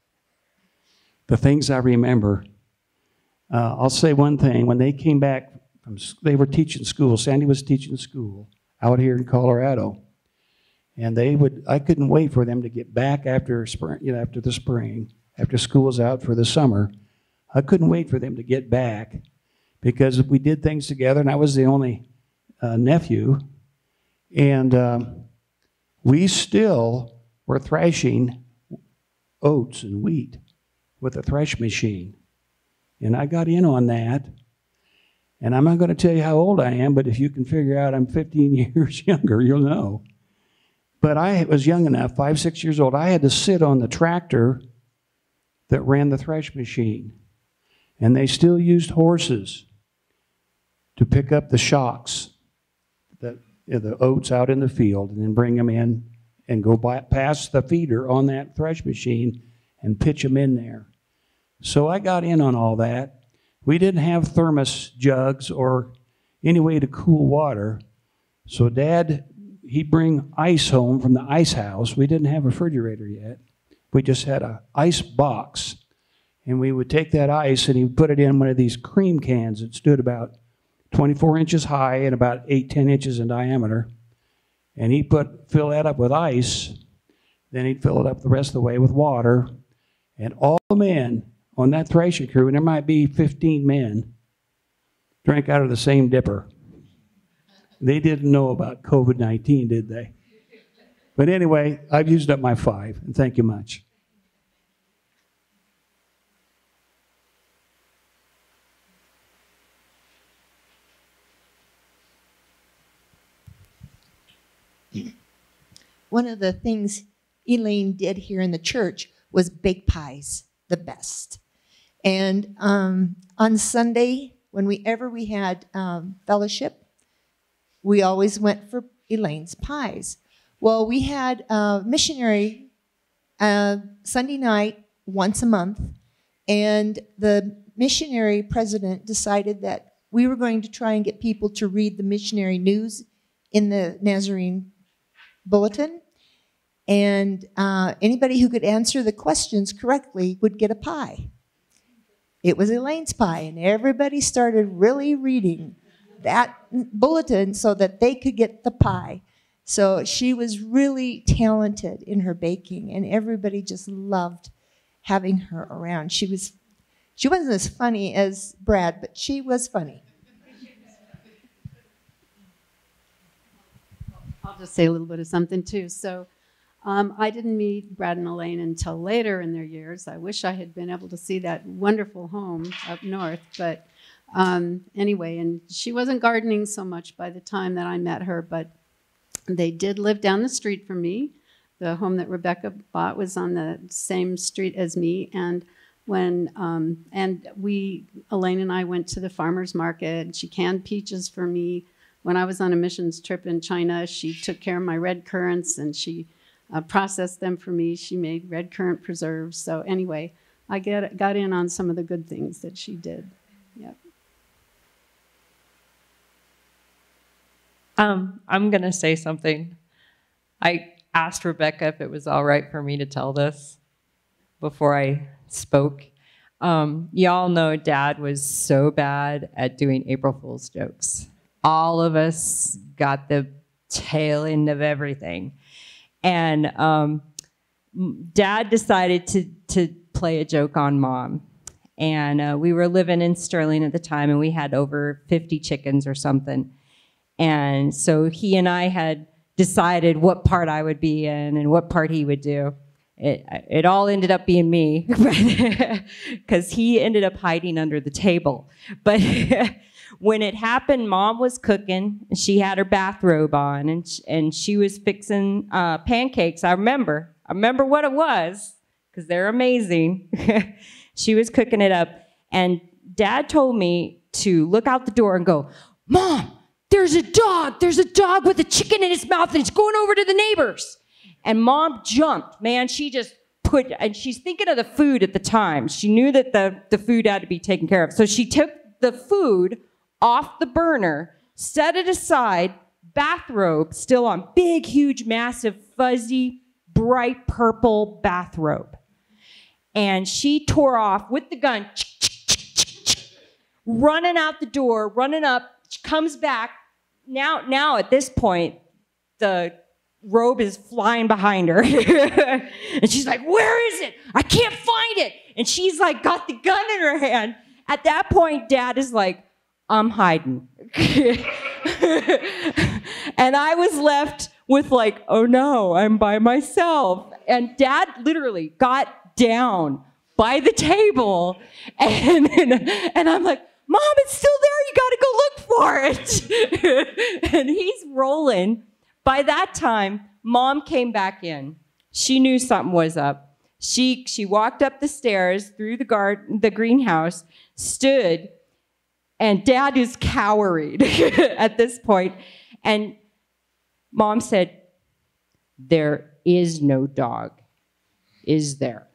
the things I remember, uh, I'll say one thing. When they came back, from, they were teaching school. Sandy was teaching school out here in Colorado. And they would, I couldn't wait for them to get back after spring, you know, after the spring, after school was out for the summer. I couldn't wait for them to get back because we did things together, and I was the only uh, nephew. And um, we still were thrashing oats and wheat with a thresh machine. And I got in on that. And I'm not going to tell you how old I am, but if you can figure out I'm fifteen years younger, you'll know. But I was young enough, five, six years old, I had to sit on the tractor that ran the thresh machine. And they still used horses to pick up the shocks, the, the oats out in the field, and then bring them in and go by, past the feeder on that thresh machine and pitch them in there. So I got in on all that. We didn't have thermos jugs or any way to cool water. So Dad, he'd bring ice home from the ice house. We didn't have a refrigerator yet. We just had an ice box. And we would take that ice and he'd put it in one of these cream cans that stood about twenty-four inches high and about eight, ten inches in diameter. And he'd put, fill that up with ice. Then he'd fill it up the rest of the way with water. And all the men on that thrashing crew, and there might be fifteen men, drank out of the same dipper. They didn't know about COVID nineteen, did they? But anyway, I've used up my five, and thank you much. One of the things Elaine did here in the church was bake pies, the best. And um, on Sunday, whenever we had um, fellowship, we always went for Elaine's pies. Well, we had a missionary uh, Sunday night once a month, and the missionary president decided that we were going to try and get people to read the missionary news in the Nazarene bulletin, and uh, anybody who could answer the questions correctly would get a pie. It was Elaine's pie, and everybody started really reading that bulletin so that they could get the pie. So she was really talented in her baking, and everybody just loved having her around. She was, she wasn't as funny as Brad, but she was funny. I'll just say a little bit of something too. So um, I didn't meet Brad and Elaine until later in their years. I wish I had been able to see that wonderful home up north. But um, anyway, and she wasn't gardening so much by the time that I met her, but they did live down the street from me. The home that Rebecca bought was on the same street as me. And when um, and we, Elaine and I went to the farmer's market. She canned peaches for me. When I was on a missions trip in China, she took care of my red currants and she uh, processed them for me. She made red currant preserves. So anyway, I get, got in on some of the good things that she did. Yep. Um, I'm going to say something. I asked Rebecca if it was all right for me to tell this before I spoke. Um, y'all know Dad was so bad at doing April Fool's jokes. All of us got the tail end of everything. And um, Dad decided to, to play a joke on Mom. And uh, we were living in Sterling at the time, and we had over fifty chickens or something. And so he and I had decided what part I would be in and what part he would do. It, it all ended up being me, because he ended up hiding under the table. But when it happened, Mom was cooking, and she had her bathrobe on, and she, and she was fixing uh, pancakes. I remember. I remember what it was, because they're amazing. She was cooking it up, and Dad told me to look out the door and go, "Mom, there's a dog. There's a dog with a chicken in his mouth, and it's going over to the neighbors." And Mom jumped. Man, she just put, and she's thinking of the food at the time. She knew that the, the food had to be taken care of. So she took the food off the burner, set it aside, bathrobe still on, big, huge, massive, fuzzy, bright purple bathrobe. And she tore off with the gun, running out the door, running up. She comes back. Now, now at this point, the robe is flying behind her. And she's like, "Where is it? I can't find it." And she's like, got the gun in her hand. At that point, Dad is like, "I'm hiding." And I was left with like, "Oh no, I'm by myself." And Dad literally got down by the table. And, and, and I'm like, "Mom, it's still there. You gotta go look for it." And he's rolling. By that time, Mom came back in. She knew something was up. She, she walked up the stairs through the garden, the greenhouse, stood, and Dad is cowering at this point. And Mom said, "There is no dog, is there?"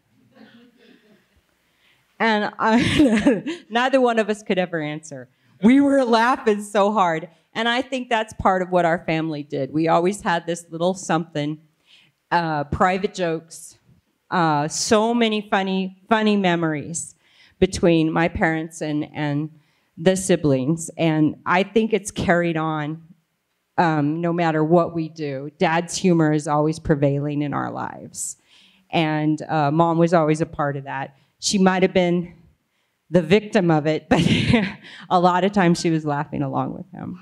And I, neither one of us could ever answer. We were laughing so hard. And I think that's part of what our family did. We always had this little something, uh, private jokes, uh, so many funny, funny memories between my parents and, and the siblings. And I think it's carried on um, no matter what we do. Dad's humor is always prevailing in our lives. And uh, Mom was always a part of that. She might have been the victim of it, but a lot of times she was laughing along with him.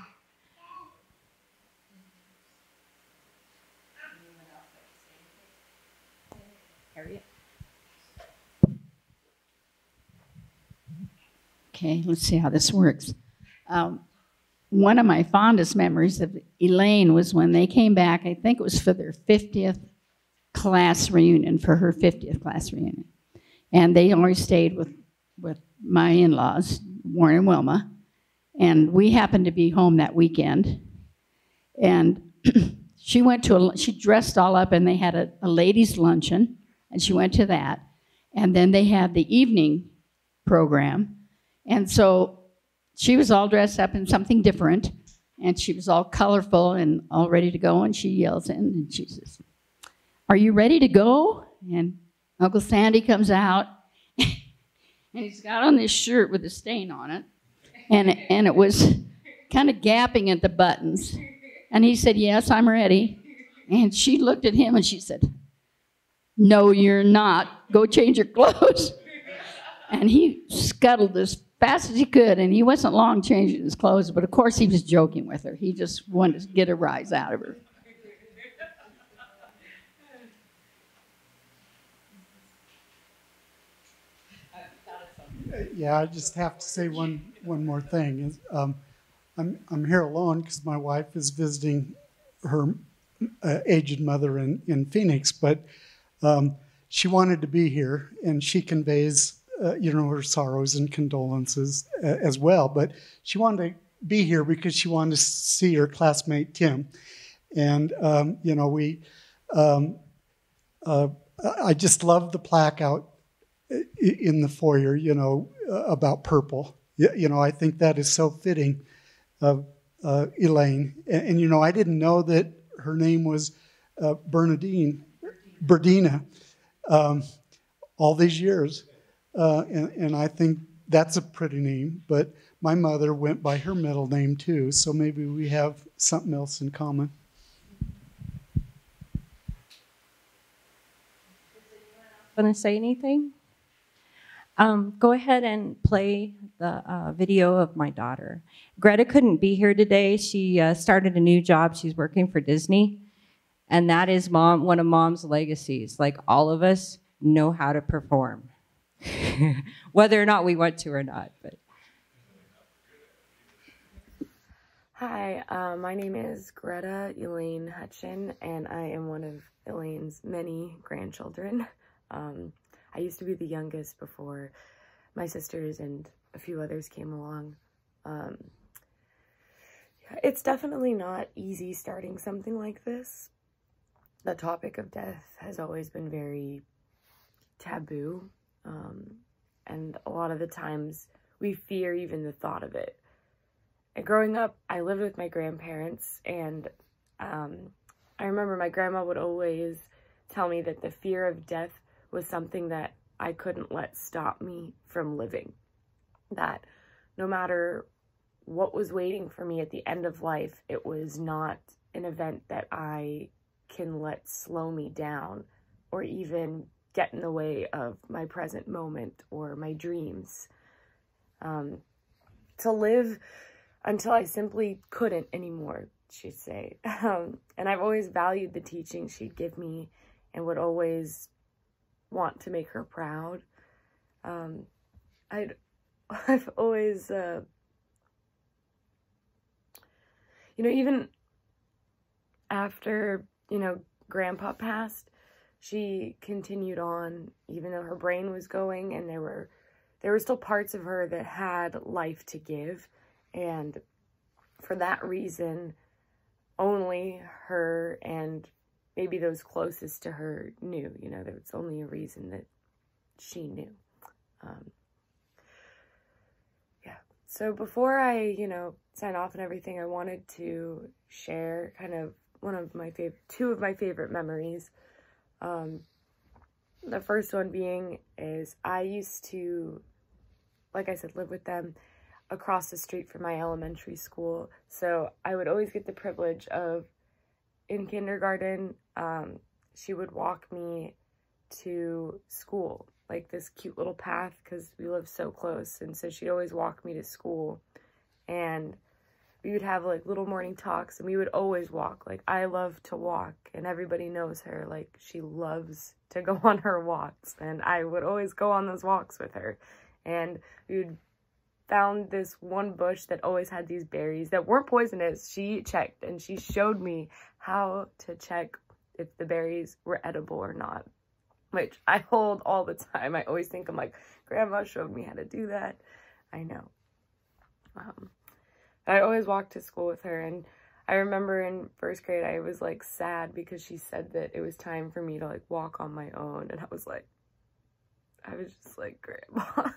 Okay, let's see how this works. Um, one of my fondest memories of Elaine was when they came back, I think it was for their fiftieth class reunion, for her fiftieth class reunion. And they always stayed with, with my in-laws, Warren and Wilma. And we happened to be home that weekend. And she went to a, she dressed all up, and they had a, a ladies' luncheon, and she went to that. And then they had the evening program. And so she was all dressed up in something different, and she was all colorful and all ready to go, and she yells in, and she says, "Are you ready to go?" And Uncle Sandy comes out, and he's got on this shirt with a stain on it, and, and it was kind of gapping at the buttons. And he said, "Yes, I'm ready." And she looked at him, and she said, "No, you're not. Go change your clothes." And he scuttled as fast as he could, and he wasn't long changing his clothes, but of course he was joking with her. He just wanted to get a rise out of her. Yeah, I just have to say one one more thing. Is um, I'm I'm here alone because my wife is visiting her uh, aged mother in in Phoenix, but um, she wanted to be here, and she conveys uh, you know her sorrows and condolences uh, as well. But she wanted to be here because she wanted to see her classmate Tim, and um, you know we. Um, uh, I just love the plaque out in the foyer, you know, uh, about purple. You, you know, I think that is so fitting of uh, Elaine. And, and, you know, I didn't know that her name was uh, Bernadine, Berdina, um, all these years. Uh, and, and I think that's a pretty name. But my mother went by her middle name, too. So maybe we have something else in common. Want to say anything? Um, go ahead and play the uh, video of my daughter. Greta couldn't be here today. She uh, started a new job. She's working for Disney. And that is mom, one of mom's legacies. Like, all of us know how to perform, whether or not we want to or not. But. Hi, uh, my name is Greta Elaine Hutchin, and I am one of Elaine's many grandchildren. Um, I used to be the youngest before my sisters and a few others came along. Um, it's definitely not easy starting something like this. The topic of death has always been very taboo, um, and a lot of the times we fear even the thought of it. And growing up, I lived with my grandparents, and um, I remember my grandma would always tell me that the fear of death was something that I couldn't let stop me from living. That no matter what was waiting for me at the end of life, it was not an event that I can let slow me down or even get in the way of my present moment or my dreams. Um, to live until I simply couldn't anymore, she'd say. Um, and I've always valued the teaching she'd give me and would always want to make her proud. Um, I'd, I've always, uh, you know, even after, you know, Grandpa passed, she continued on, even though her brain was going, and there were, there were still parts of her that had life to give. And for that reason, only her and maybe those closest to her knew, you know, there was only a reason that she knew. Um, yeah. So before I, you know, sign off and everything, I wanted to share kind of one of my favorite, two of my favorite memories. Um, the first one being is I used to, like I said, live with them across the street from my elementary school. So I would always get the privilege of, in kindergarten, um, she would walk me to school, like this cute little path, because we lived so close. And so she'd always walk me to school, and we would have like little morning talks, and we would always walk. Like, I love to walk, and everybody knows her. Like, she loves to go on her walks, and I would always go on those walks with her. And we would found this one bush that always had these berries that weren't poisonous. She checked, and she showed me how to check if the berries were edible or not, which I hold all the time. I always think, I'm like, Grandma showed me how to do that. I know. Um, I always walked to school with her, and I remember in first grade, I was like sad because she said that it was time for me to like walk on my own, and I was like, I was just like, Grandma,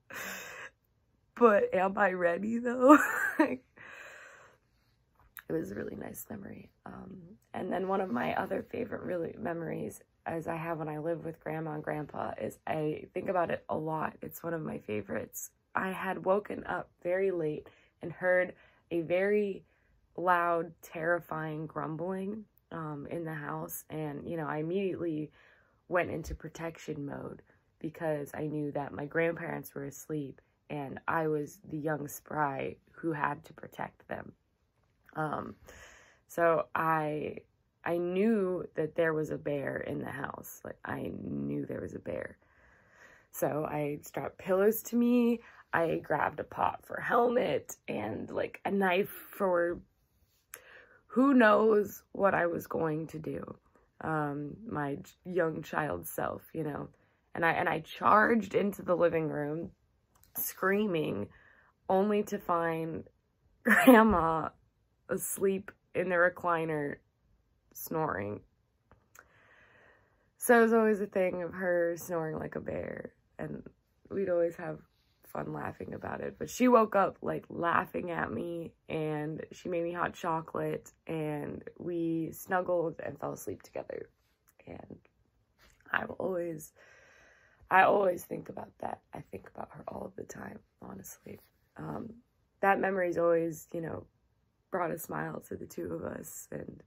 but am I ready though? It was a really nice memory. Um, and then one of my other favorite really memories as I have when I live with Grandma and Grandpa is I think about it a lot. It's one of my favorites. I had woken up very late and heard a very loud, terrifying grumbling um, in the house. And, you know, I immediately went into protection mode because I knew that my grandparents were asleep and I was the young spry who had to protect them. Um, so I, I knew that there was a bear in the house. Like, I knew there was a bear. So I strapped pillows to me. I grabbed a pot for helmet and like a knife for who knows what I was going to do. Um, my young child self, you know. And I, and I charged into the living room screaming, only to find Grandma asleep in the recliner snoring. So it was always a thing of her snoring like a bear, and we'd always have fun laughing about it. But she woke up like laughing at me, and she made me hot chocolate, and we snuggled and fell asleep together. And I will always, I always think about that. I think about her all the time, honestly. Um, that memory's always, you know, brought a smile to the two of us, and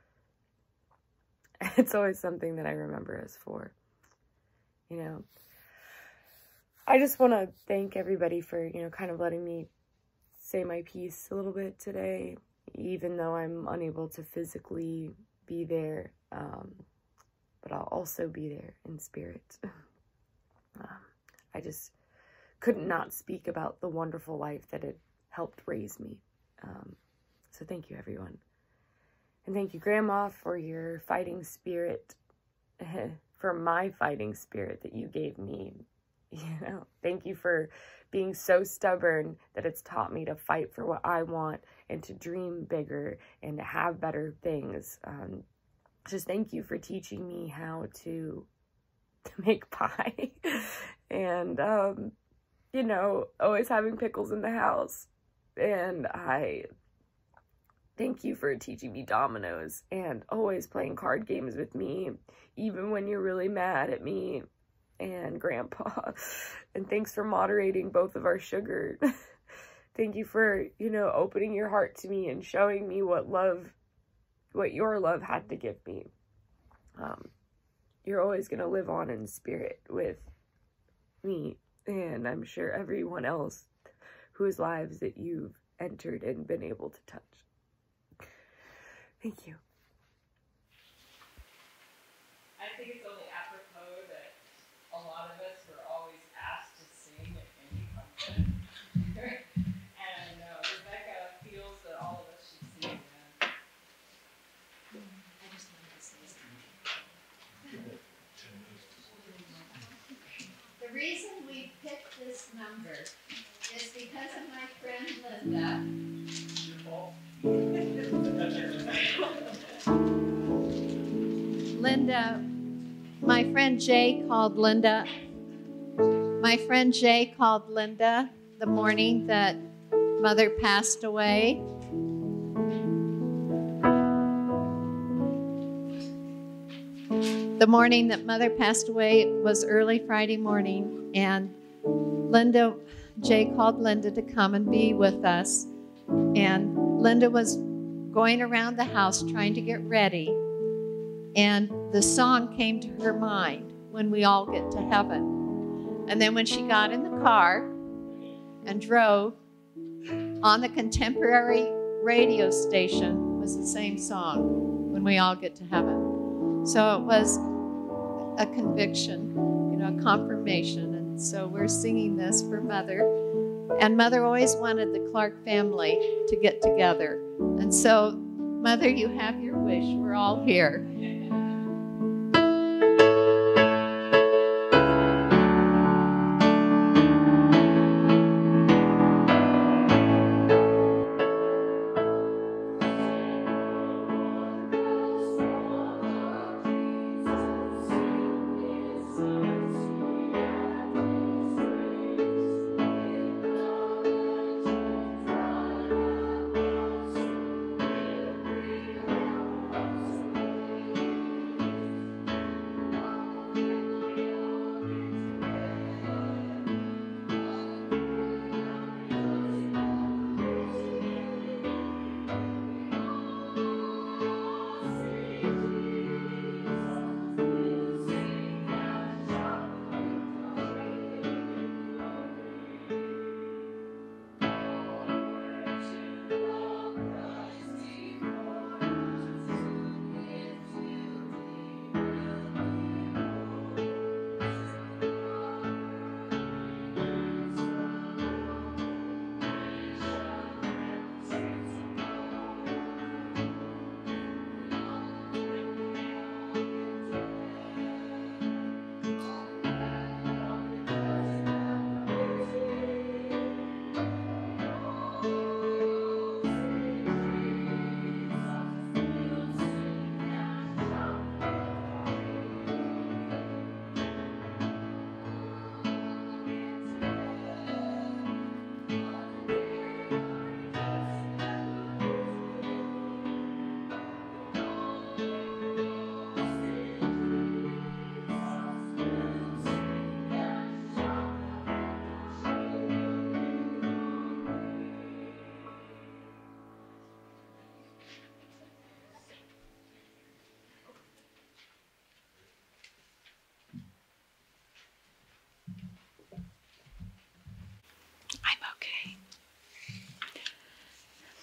it's always something that I remember us for, you know. I just want to thank everybody for, you know, kind of letting me say my piece a little bit today, even though I'm unable to physically be there, um, but I'll also be there in spirit. um, I just couldn't not speak about the wonderful life that had helped raise me. Um, so thank you, everyone. And thank you, Grandma, for your fighting spirit, for my fighting spirit that you gave me. You know, thank you for being so stubborn that it's taught me to fight for what I want and to dream bigger and to have better things. Um, just thank you for teaching me how to, to make pie and, um, you know, always having pickles in the house. And I thank you for teaching me dominoes and always playing card games with me, even when you're really mad at me and Grandpa. And thanks for moderating both of our sugar. Thank you for, you know, opening your heart to me and showing me what love, what your love had to give me. Um, you're always going to live on in spirit with me, and I'm sure everyone else whose lives that you've entered and been able to touch. Thank you. I think it's only apropos that a lot of us were always asked to sing at any function. And uh, Rebecca feels that all of us should sing again. I just wanted to say something. The reason we picked this number is because of my friend Linda. Linda, my friend Jay called Linda. My friend Jay called Linda the morning that Mother passed away. The morning that Mother passed away was early Friday morning, and Linda, Jay called Linda to come and be with us. And Linda was going around the house trying to get ready, and the song came to her mind, "When We All Get to Heaven." And then when she got in the car and drove, on the contemporary radio station was the same song, "When We All Get to Heaven." So it was a conviction, you know, a confirmation. And so we're singing this for Mother. And Mother always wanted the Clark family to get together. And so, Mother, you have your wish. We're all here.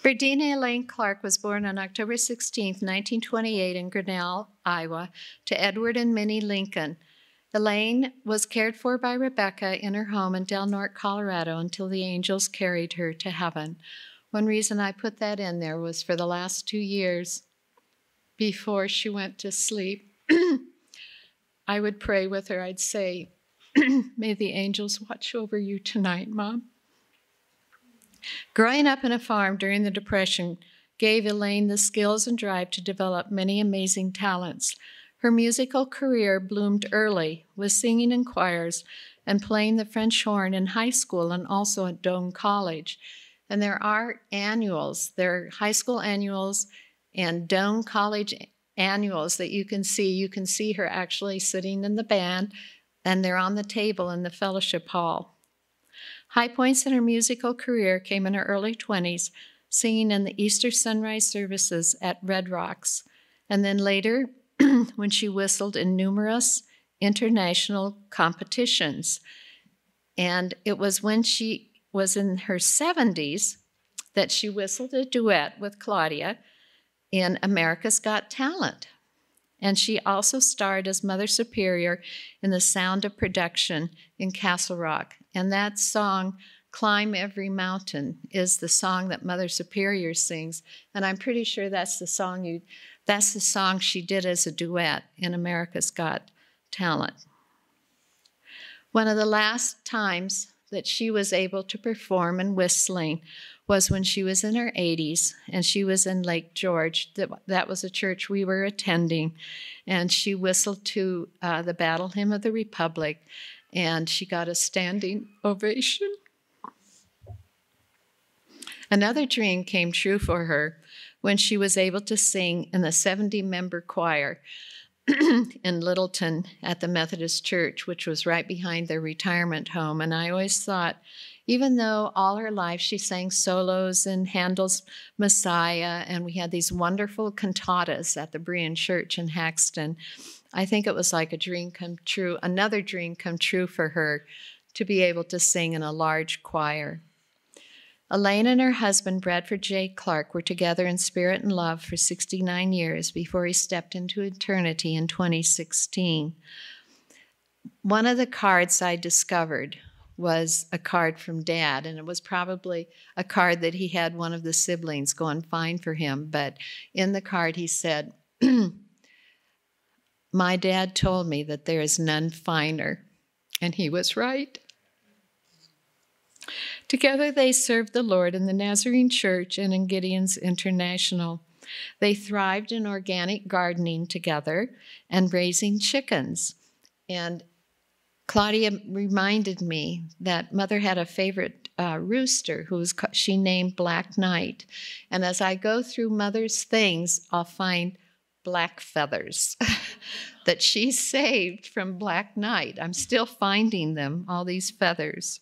Ferdina Elaine Clark was born on October sixteenth, nineteen twenty-eight in Grinnell, Iowa, to Edward and Minnie Lincoln. Elaine was cared for by Rebecca in her home in Del Norte, Colorado, until the angels carried her to heaven. One reason I put that in there was for the last two years before she went to sleep, I would pray with her. I'd say, may the angels watch over you tonight, Mom. Growing up in a farm during the Depression gave Elaine the skills and drive to develop many amazing talents. Her musical career bloomed early with singing in choirs and playing the French horn in high school and also at Doane College. And there are annuals, there are high school annuals and Doane College annuals that you can see. You can see her actually sitting in the band, and they're on the table in the fellowship hall. High points in her musical career came in her early twenties, singing in the Easter sunrise services at Red Rocks, and then later when she whistled in numerous international competitions. And it was when she was in her seventies that she whistled a duet with Claudia in America's Got Talent. And she also starred as Mother Superior in The Sound of Production in Castle Rock. And that song, Climb Every Mountain, is the song that Mother Superior sings. And I'm pretty sure that's the song you, that's the song she did as a duet in America's Got Talent. One of the last times that she was able to perform in whistling was when she was in her eighties, and she was in Lake George. That was a church we were attending, and she whistled to uh, the Battle Hymn of the Republic, and she got a standing ovation. Another dream came true for her when she was able to sing in the seventy-member choir in Littleton at the Methodist Church, which was right behind their retirement home. And I always thought, even though all her life she sang solos in Handel's Messiah, and we had these wonderful cantatas at the Berean Church in Haxton, I think it was like a dream come true, another dream come true for her to be able to sing in a large choir. Elaine and her husband, Bradford J. Clark, were together in spirit and love for sixty-nine years before he stepped into eternity in twenty sixteen. One of the cards I discovered was a card from Dad, and it was probably a card that he had one of the siblings go and find for him. But in the card he said, "My dad told me that there is none finer," and he was right. Together they served the Lord in the Nazarene Church and in Gideon's International. They thrived in organic gardening together and raising chickens. And Claudia reminded me that Mother had a favorite uh, rooster who was, she named Black Knight. And as I go through Mother's things, I'll find black feathers that she saved from Black Knight. I'm still finding them, all these feathers.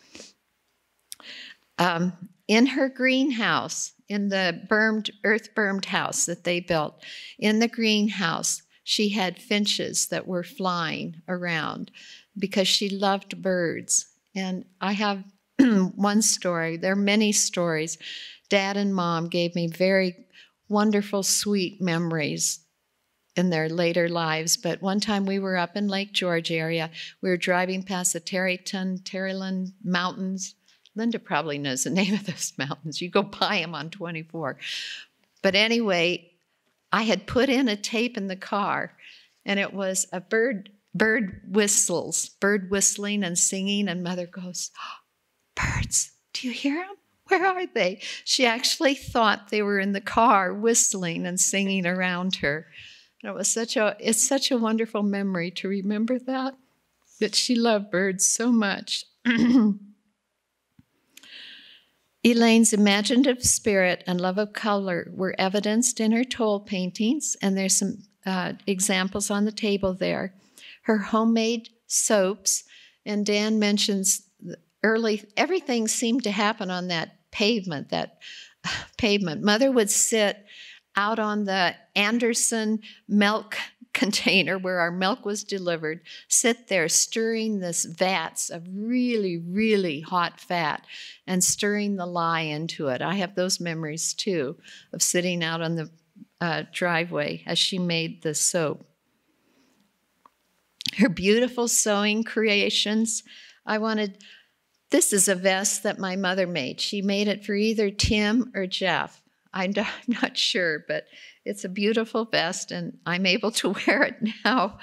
Um, in her greenhouse, in the bermed, earth-bermed house that they built, in the greenhouse, she had finches that were flying around because she loved birds. And I have one story. There are many stories. Dad and Mom gave me very wonderful, sweet memories in their later lives. But one time we were up in Lake George area. We were driving past the Terryton, Terryland Mountains. Linda probably knows the name of those mountains. You go by them on twenty-four. But anyway, I had put in a tape in the car, and it was a bird bird whistles, bird whistling and singing, and Mother goes, "Oh, birds, do you hear them? Where are they?" She actually thought they were in the car whistling and singing around her. And it was such a, it's such a wonderful memory to remember that, that she loved birds so much. Elaine's imaginative spirit and love of color were evidenced in her toll paintings, and there's some uh, examples on the table there. Her homemade soaps, and Dan mentions early, everything seemed to happen on that pavement, that pavement. Mother would sit out on the Anderson milk container where our milk was delivered, sit there stirring this vats of really, really hot fat and stirring the lye into it. I have those memories too of sitting out on the uh, driveway as she made the soap. Her beautiful sewing creations. I wanted, this is a vest that my mother made. She made it for either Tim or Jeff. I'm not sure, but it's a beautiful vest, and I'm able to wear it now.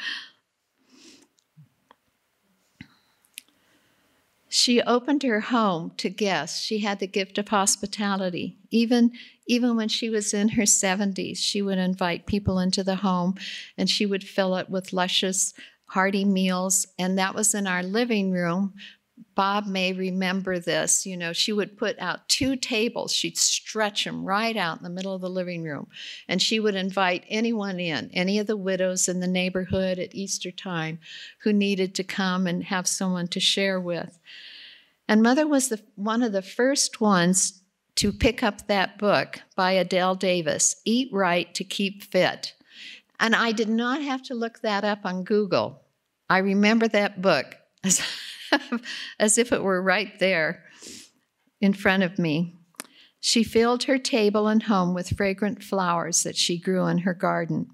She opened her home to guests. She had the gift of hospitality. Even, even when she was in her seventies, she would invite people into the home, and she would fill it with luscious, hearty meals, and that was in our living room. Bob may remember this. You know, she would put out two tables. She'd stretch them right out in the middle of the living room. And she would invite anyone in, any of the widows in the neighborhood at Easter time who needed to come and have someone to share with. And Mother was the, one of the first ones to pick up that book by Adele Davis, Eat Right to Keep Fit. And I did not have to look that up on Google. I remember that book as as if it were right there in front of me. She filled her table and home with fragrant flowers that she grew in her garden.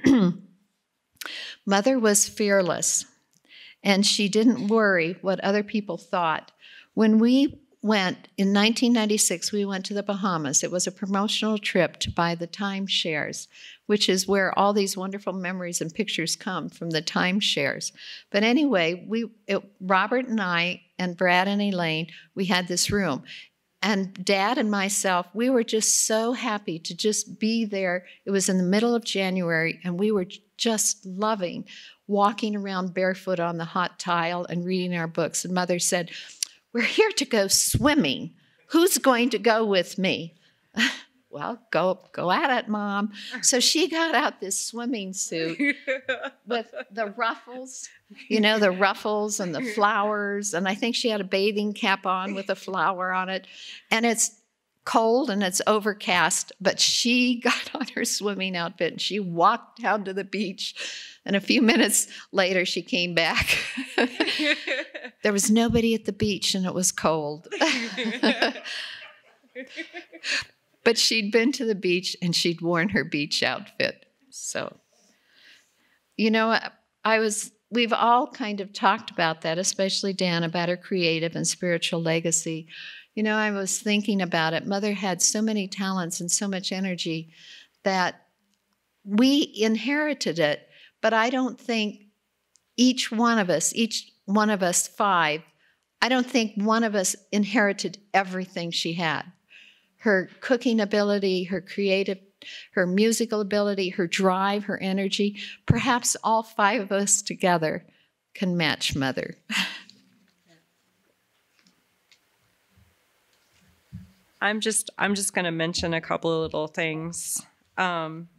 Mother was fearless, and she didn't worry what other people thought. When we went, in nineteen ninety-six, we went to the Bahamas. It was a promotional trip to buy the timeshares, which is where all these wonderful memories and pictures come from, the timeshares. But anyway, we, it, Robert and I and Brad and Elaine, we had this room. And Dad and myself, we were just so happy to just be there. It was in the middle of January, and we were just loving walking around barefoot on the hot tile and reading our books. And Mother said, "We're here to go swimming. Who's going to go with me?" Well, go go at it, Mom. So she got out this swimming suit with the ruffles, you know, the ruffles and the flowers. And I think she had a bathing cap on with a flower on it. And it's cold and it's overcast, but she got on her swimming outfit and she walked down to the beach. And a few minutes later, she came back. There was nobody at the beach and it was cold. But she'd been to the beach and she'd worn her beach outfit. So, you know, I was, we've all kind of talked about that, especially Dan, about her creative and spiritual legacy. You know, I was thinking about it. Mother had so many talents and so much energy that we inherited it, but I don't think each one of us, each one of us five, I don't think one of us inherited everything she had. Her cooking ability, her creative, her musical ability, her drive, her energy. Perhaps all five of us together can match Mother. I'm just I'm just going to mention a couple of little things. Um,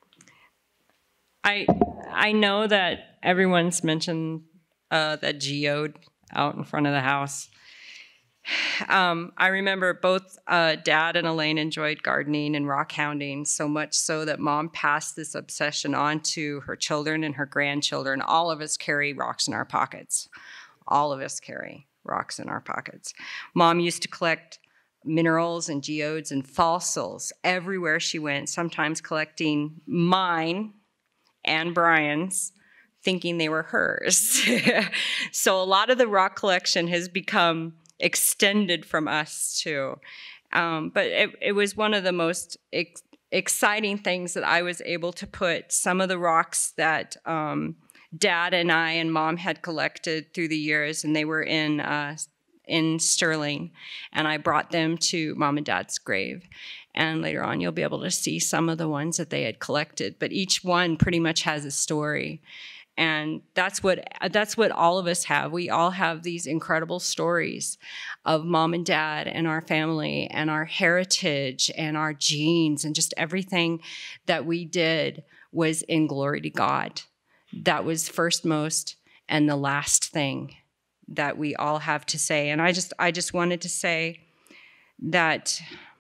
I I know that everyone's mentioned uh, that geode out in front of the house. Um, I remember both uh, Dad and Elaine enjoyed gardening and rock hounding, so much so that Mom passed this obsession on to her children and her grandchildren. All of us carry rocks in our pockets. All of us carry rocks in our pockets. Mom used to collect minerals and geodes and fossils everywhere she went, sometimes collecting mine and Brian's, thinking they were hers. So a lot of the rock collection has become extended from us too. Um, but it, it was one of the most ex exciting things that I was able to put some of the rocks that um, Dad and I and Mom had collected through the years, and they were in uh, in Sterling, and I brought them to Mom and Dad's grave. And later on, you'll be able to see some of the ones that they had collected, but each one pretty much has a story. And that's what that's what all of us have. We all have these incredible stories of Mom and Dad and our family and our heritage and our genes, and just everything that we did was in glory to God. That was first most and the last thing that we all have to say. And I just I just wanted to say that